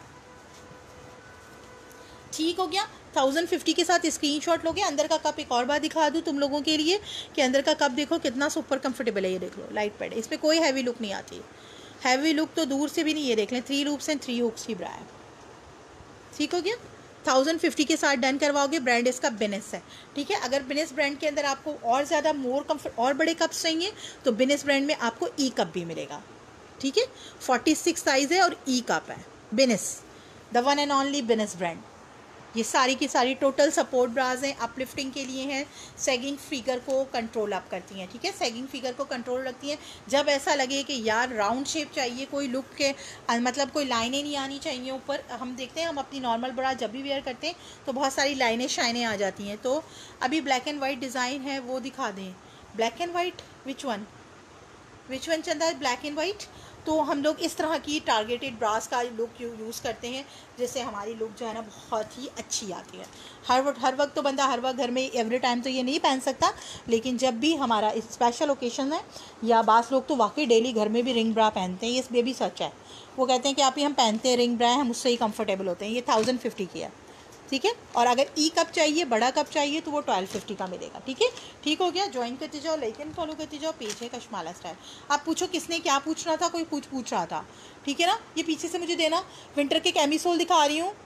Speaker 1: ठीक हो गया। थाउजेंड फिफ्टी के साथ स्क्रीनशॉट लोगे। अंदर का कप एक और बार दिखा दूँ तुम लोगों के लिए कि अंदर का कप देखो कितना सुपर कंफर्टेबल है। ये देख लो, लाइट पेड है, इसमें कोई हैवी लुक नहीं आती। हैवी लुक तो दूर से भी नहीं। ये देख लें, three loops and three hooks की ब्रा है, ठीक हो गया। थाउजेंड फिफ्टी के साथ डन करवाओगे। ब्रांड इसका बिनेस है, ठीक है। अगर बिनेस ब्रांड के अंदर आपको और ज़्यादा मोर कम्फर्ट और बड़े कप्स चाहिए तो बिनेस ब्रांड में आपको ई कप भी मिलेगा, ठीक है। फोर्टी सिक्स साइज़ है और ई कप है। Biness, the one and only Biness brand. ये सारी की सारी टोटल सपोर्ट ब्राज हैं, अपलिफ्टिंग के लिए हैं, सैगिंग फिगर को कंट्रोल अप करती हैं, ठीक है। सैगिंग फिगर को कंट्रोल रखती हैं। जब ऐसा लगे कि यार राउंड शेप चाहिए, कोई लुक के मतलब कोई लाइनें नहीं आनी चाहिए ऊपर। हम देखते हैं, हम अपनी नॉर्मल ब्रा जब भी वेयर करते हैं तो बहुत सारी लाइनें शाइनें आ जाती हैं। तो अभी ब्लैक एंड वाइट डिज़ाइन है, वो दिखा दें। Black and white, which one which one Chanda? Black and white. तो हम लोग इस तरह की टारगेटेड ब्रास का लुक यूज़ करते हैं, जिससे हमारी लुक जो है ना बहुत ही अच्छी आती है। हर वक्त हर वक्त तो बंदा हर वक्त घर में एवरी टाइम तो ये नहीं पहन सकता, लेकिन जब भी हमारा स्पेशल ओकेशन है या बास लोग तो वाकई डेली घर में भी रिंग ब्रा पहनते हैं। ये भी सच है। वो कहते हैं कि आप ही हम पहनते हैं रिंग ब्रा है, हम उससे ही कंफर्टेबल होते हैं। ये थाउजेंड फिफ्टी की है, ठीक है। और अगर ई कप चाहिए, बड़ा कप चाहिए, तो वो ट्वेल्व फिफ्टी का मिलेगा, ठीक है। ठीक हो गया। ज्वाइन करते जाओ, लेकिन फॉलो करते जाओ। पेज है कशमाला स्टाइल। आप पूछो किसने क्या पूछना था, कोई कुछ पूछ रहा था, ठीक है ना। ये पीछे से मुझे देना। विंटर के कैमिसोल दिखा रही हूँ,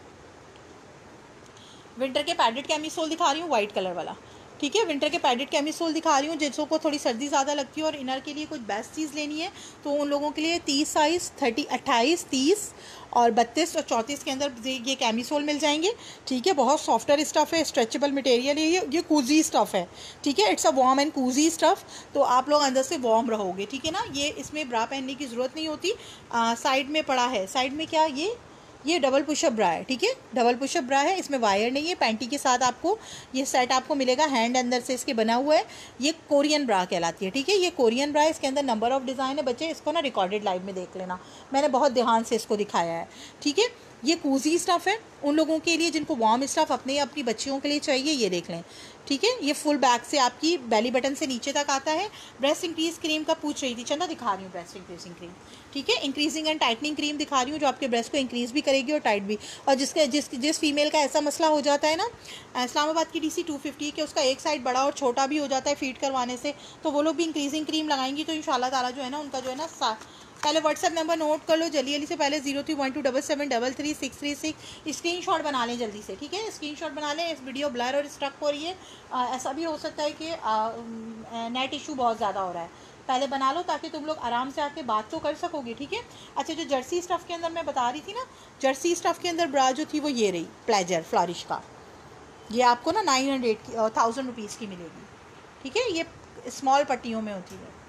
Speaker 1: विंटर के पैडेड कैमिसोल दिखा रही हूँ, वाइट कलर वाला, ठीक है। विंटर के पैडेड कैमिसोल दिखा रही हूँ। जिसों को थोड़ी सर्दी ज़्यादा लगती है और इनर के लिए कुछ बेस्ट चीज़ लेनी है तो उन लोगों के लिए तीस साइज़, थर्टी अट्ठाईस तीस और बत्तीस और चौंतीस के अंदर ये कैमिसोल मिल जाएंगे, ठीक है। बहुत सॉफ्टर स्टफ़ है, स्ट्रेचेबल मटेरियल है, ये ये कूजी स्टफ़ है, ठीक है। It's a warm and cosy stuff. तो आप लोग अंदर से वार्म रहोगे, ठीक है ना। ये इसमें ब्रा पहनने की ज़रूरत नहीं होती। आ, साइड में पड़ा है, साइड में क्या, ये ये डबल पुशअप ब्रा है, ठीक है। डबल पुशअप ब्रा है, इसमें वायर नहीं है। पैंटी के साथ आपको ये सेट आपको मिलेगा, हैंड अंदर से इसके बना हुआ है। ये कोरियन ब्रा कहलाती है, ठीक है। ये कोरियन ब्रा है, इसके अंदर नंबर ऑफ डिज़ाइन है। बच्चे इसको ना रिकॉर्डेड लाइव में देख लेना, मैंने बहुत ध्यान से इसको दिखाया है, ठीक है। ये कूजी स्टफ़ है उन लोगों के लिए जिनको वार्म स्टफ़ अपने अपनी बच्चियों के लिए चाहिए। ये देख लें, ठीक है। ये फुल बैक से आपकी बेली बटन से नीचे तक आता है। ब्रेस्ट इंक्रीज क्रीम का पूछ रही थी चंदा, दिखा रही हूँ ब्रेस्ट इंक्रीजिंग क्रीम, ठीक है। इंक्रीजिंग एंड टाइटनिंग क्रीम दिखा रही हूँ जो आपके ब्रेस्ट को इंक्रीज भी करेगी और टाइट भी। और जिसके जिस जिस फीमेल का ऐसा मसला हो जाता है ना, इस्लामाबाद की डी सी टू फिफ्टी के उसका एक साइड बड़ा और छोटा भी हो जाता है फीड करवाने से, तो वो लोग भी इंक्रीजिंग क्रीम लगाएंगी तो इंशाल्लाह ताला जो है ना उनका जो है ना। पहले व्हाट्सएप नंबर नोट कर लो जल्दी जल्दी से, पहले zero three one two double seven double three six three six screenshot बना लें जल्दी से, ठीक है। स्क्रीन शॉट बना लें। इस वीडियो ब्लर और स्ट्रक हो रही है, आ, ऐसा भी हो सकता है कि नेट इशू बहुत ज़्यादा हो रहा है। पहले बना लो ताकि तुम लोग आराम से आके बात तो कर सकोगे, ठीक है। अच्छा, जो जर्सी स्टफ़ के अंदर मैं बता रही थी ना, जर्सी स्टफ़ के अंदर ब्रा जो थी वो ये रही प्लेजर फ्लॉरिश का। ये आपको ना नाइन हंड्रेड की थाउजेंड रुपीज़ की मिलेगी, ठीक है। ये स्मॉल पट्टियों में होती है,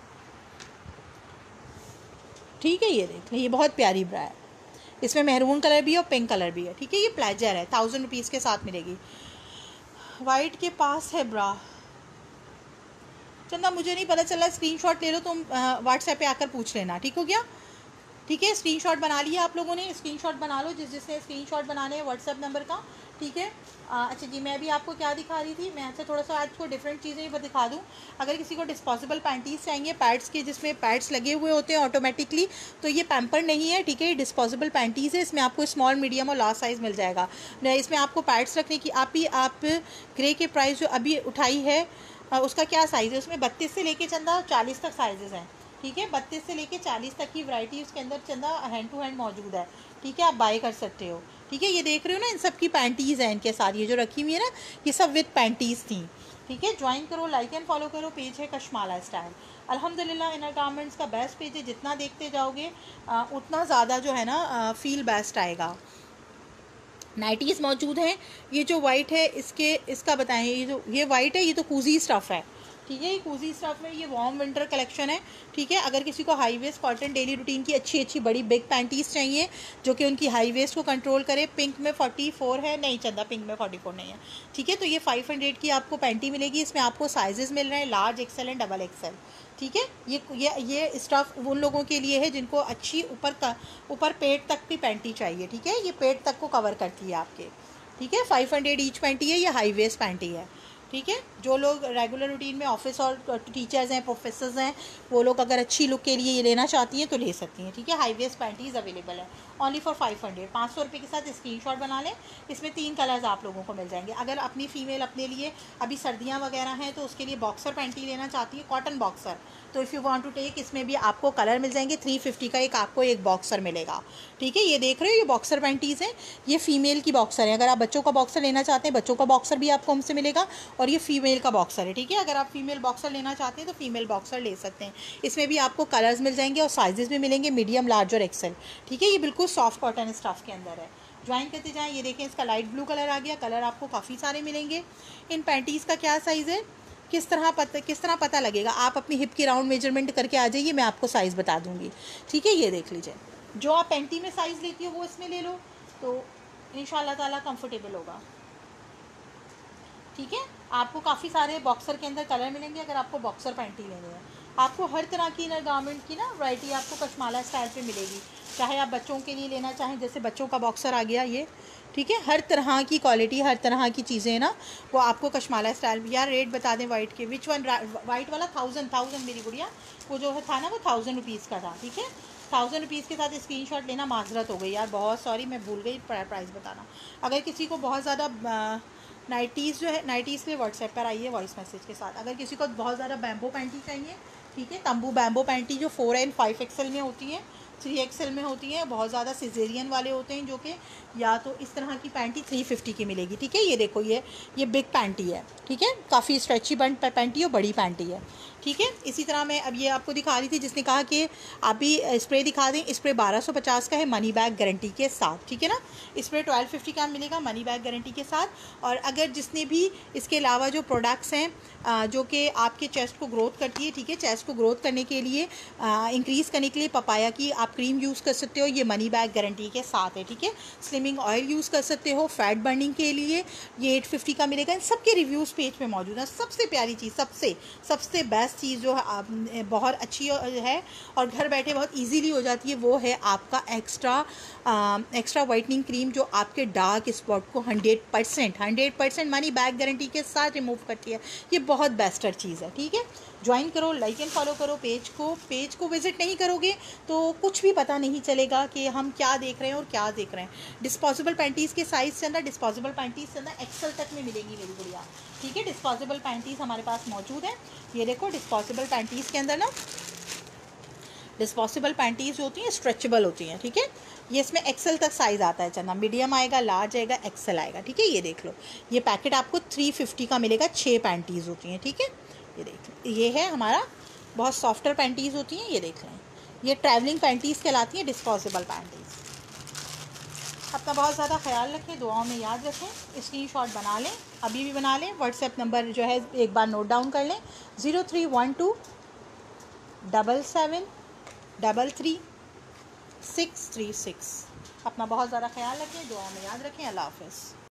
Speaker 1: ठीक है। ये देख लें, ये बहुत प्यारी ब्रा है। इसमें मेहरून कलर भी है और पिंक कलर भी है, ठीक है। ये प्लेजर है, थाउजेंड रुपीज़ के साथ मिलेगी। वाइट के पास है ब्रा चंदा, मुझे नहीं पता चला। स्क्रीनशॉट ले लो तुम, व्हाट्सएप पे आकर पूछ लेना, ठीक हो गया, ठीक है। स्क्रीनशॉट बना लिया आप लोगों ने, स्क्रीनशॉट बना लो जिस जिसने स्क्रीनशॉट बनाने हैं व्हाट्सएप नंबर का, ठीक है। अच्छा जी, मैं भी आपको क्या दिखा रही थी, मैं आपसे थोड़ा सा आज को डिफरेंट चीज़ें भी दिखा दूं। अगर किसी को डिस्पोजेबल पैंटीज़ चाहिए पैड्स के, जिसमें पैड्स लगे हुए होते हैं ऑटोमेटिकली, तो ये पैम्पर नहीं है, ठीक है। ये डिस्पोजेबल पैंटीज़ है, इसमें आपको स्मॉल मीडियम और लार्ज साइज़ मिल जाएगा। इसमें आपको पैड्स रखने की आप ही आप ग्रे के प्राइस जो अभी उठाई है उसका क्या साइज़ है, उसमें बत्तीस से लेके चंदा चालीस तक साइजेस हैं, ठीक है। बत्तीस से लेके चालीस तक की वैरायटी उसके अंदर चंदा हैंड टू हैंड मौजूद है, ठीक है, आप बाय कर सकते हो, ठीक है। ये देख रहे हो ना, इन सब की पैंटीज़ हैं इनके साथ, ये जो रखी हुई है ना, ये सब विद पैंटीज़ थी, ठीक है। ज्वाइन करो, लाइक एंड फॉलो करो, पेज है कशमाला स्टाइल। अल्हम्दुलिल्लाह इनर गारमेंट्स का बेस्ट पेज है, जितना देखते जाओगे आ, उतना ज़्यादा जो है ना आ, फील बेस्ट आएगा। नाइटीज़ मौजूद हैं। ये जो वाइट है इसके इसका बताएं, ये जो ये वाइट है ये तो कूजी स्टफ़ है, ठीक है, ये कूजी स्टफ़ में ये वार्म विंटर कलेक्शन है, ठीक है। अगर किसी को high waist cotton daily routine की अच्छी अच्छी बड़ी बिग पैंटीज़ चाहिए जो कि उनकी हाई वेस्ट को कंट्रोल करे, पिंक में फोर्टी फोर है, नहीं चंदा पिंक में फोर्टी फोर नहीं है, ठीक है। तो ये फाइव हंड्रेड की आपको पैंटी मिलेगी, इसमें आपको साइजेस मिल रहे हैं large, XL and double XL, ठीक है। ये ये ये स्टफ़ उन लोगों के लिए है जिनको अच्छी ऊपर का ऊपर पेट तक भी पैंटी चाहिए, ठीक है, ये पेट तक को कवर करती है आपके, ठीक है। फाइव हंड्रेड ईच पैंटी है, ये हाई वेस्ट पैंटी है, ठीक है। जो लोग रेगुलर रूटीन में ऑफिस और टीचर्स हैं, प्रोफेसर्स हैं, वो लोग अगर अच्छी लुक के लिए ये लेना चाहती हैं तो ले सकती हैं, ठीक है। हाई वेस्ट पैंटीज़ अवेलेबल है ओनली फॉर फाइव हंड्रेड, पाँच सौ रुपये के साथ स्क्रीनशॉट बना लें। इसमें तीन कलर्स आप लोगों को मिल जाएंगे। अगर अपनी फ़ीमेल अपने लिए अभी सर्दियाँ वगैरह हैं तो उसके लिए बॉक्सर पैंटी लेना चाहती है, कॉटन बॉक्सर, तो if you want to take, इसमें भी आपको कलर मिल जाएंगे। थ्री फिफ्टी का एक आपको एक बॉक्सर मिलेगा, ठीक है। ये देख रहे हो, ये बॉक्सर पैंटीज़ हैं, ये फीमेल की बॉक्सर है। अगर आप बच्चों का बॉक्सर लेना चाहते हैं, बच्चों का बॉक्सर भी आपको हमसे मिलेगा, और ये फीमेल का बॉक्सर है, ठीक है। अगर आप फीमेल बॉक्सर लेना चाहते हैं तो फीमेल बॉक्सर ले सकते हैं। इसमें भी आपको कलर्स मिल जाएंगे और साइजेस भी मिलेंगे, मीडियम, लार्ज और एक्सेल, ठीक है। ये बिल्कुल सॉफ्ट कॉटन स्टफ़ के अंदर है। ज्वाइन करते जाएँ। ये देखें, इसका लाइट ब्लू कलर आ गया, कलर आपको काफ़ी सारे मिलेंगे। इन पैंटीज़ का क्या साइज़ है, किस तरह पता किस तरह पता लगेगा, आप अपनी हिप की राउंड मेजरमेंट करके आ जाइए, मैं आपको साइज़ बता दूंगी, ठीक है। ये देख लीजिए, जो आप पैंटी में साइज़ लेती हो वो इसमें ले लो, तो इंशाल्लाह ताला कंफर्टेबल होगा, ठीक है। आपको काफ़ी सारे बॉक्सर के अंदर कलर मिलेंगे अगर आपको बॉक्सर पैंटी लेनी है। आपको हर तरह की इनर गारमेंट की ना वैरायटी आपको कशमाला स्टाइल पे मिलेगी, चाहे आप बच्चों के लिए लेना चाहें, जैसे बच्चों का बॉक्सर आ गया ये, ठीक है। हर तरह की क्वालिटी, हर तरह की चीज़ें ना वो आपको कशमाला स्टाइल। यार रेट बता दें वाइट के, विच वन, वाइट वाला थाउजेंड थाउजेंड मेरी गुड़िया, वो जो है था ना वो थाउजेंड रुपीज़ का था, ठीक है। थाउजेंड रुपीज़ के साथ स्क्रीनशॉट लेना माजरत हो गई यार, बहुत सॉरी, मैं भूल गई प्राइस बताना। अगर किसी को बहुत ज़्यादा नाइटीज़ जो है, नाइटीज़ पे व्हाट्सएप पर आइए वॉइस मैसेज के साथ। अगर किसी को बहुत ज़्यादा बैम्बो पैंटी चाहिए, ठीक है, तंबू बैम्बो पैंटी जो फोर एंड फाइव एक्सएल में होती है, थ्री एक्सएल में होती है, बहुत ज़्यादा सिजेरियन वाले होते हैं, जो कि या तो इस तरह की पैंटी थ्री फिफ्टी की मिलेगी, ठीक है। ये देखो, ये ये बिग पैंटी है, ठीक है, काफ़ी स्ट्रेची बंड पैंटी और बड़ी पैंटी है, ठीक है। इसी तरह मैं अब ये आपको दिखा रही थी, जिसने कहा कि आप भी स्प्रे दिखा दें, स्प्रे बारह सौ पचास का है मनी बैग गारंटी के साथ, ठीक है ना। स्प्रे ट्वेल्व फिफ्टी का मिलेगा मनी बैग गारंटी के साथ। और अगर जिसने भी इसके अलावा जो प्रोडक्ट्स हैं जो कि आपके चेस्ट को ग्रोथ करती है, ठीक है, चेस्ट को ग्रोथ करने के लिए, इंक्रीज़ करने के लिए पपाया की आप क्रीम यूज़ कर सकते हो, ये मनी बैग गारंटी के साथ है, ठीक है। स्लिमिंग ऑयल यूज़ कर सकते हो, फैट बर्निंग के लिए ये एट फिफ्टी का मिलेगा। इन सबके रिव्यूज़ पेज पे मौजूद है। सबसे प्यारी चीज़, सबसे सबसे बेस्ट चीज़ जो है, बहुत अच्छी है और घर बैठे बहुत इजीली हो जाती है, वो है आपका एक्स्ट्रा एक्स्ट्रा वाइटनिंग क्रीम, जो आपके डार्क स्पॉट को hundred percent hundred percent money bag guarantee के साथ रिमूव करती है। ये बहुत बेस्टर चीज़ है, ठीक है। ज्वाइन करो, लाइक एंड फॉलो करो पेज को। पेज को विजिट नहीं करोगे तो कुछ भी पता नहीं चलेगा कि हम क्या देख रहे हैं और क्या देख रहे हैं। डिस्पोजेबल पैंटीज़ के साइज़ के अंदर, डिस्पोजेबल पैंटीज़ के अंदर एक्सल तक में मिलेगी मेरी गुड़िया, ठीक है। डिस्पोजेबल पैंटीज़ हमारे पास मौजूद है। ये देखो, डिस्पोजेबल पैंटीज़ के अंदर ना, डिस्पोजेबल पैंटीज़ होती हैं स्ट्रेचेबल होती हैं, ठीक है। ये इसमें एक्सेल तक साइज़ आता है, चंदा मीडियम आएगा, लार्ज आएगा, एक्सेल आएगा, ठीक है। ये देख लो, ये पैकेट आपको थ्री फिफ्टी का मिलेगा, छः पैंटीज़ होती हैं, ठीक है। ये देख लो, ये है हमारा, बहुत सॉफ्टर पैंटीज़ होती हैं, ये देख लें, ये ट्रैवलिंग पैंटीज़ कहलाती हैं, डिस्पोजेबल पैंटीज़। अपना बहुत ज़्यादा ख्याल रखें, दुआओं में याद रखें, स्क्रीनशॉट बना लें, अभी भी बना लें। व्हाट्सएप नंबर जो है एक बार नोट डाउन कर लें, zero three one two double seven double three six three six. अपना बहुत ज़्यादा ख्याल रखें, दुआओं में याद रखें। अल्लाह हाफ़िज़।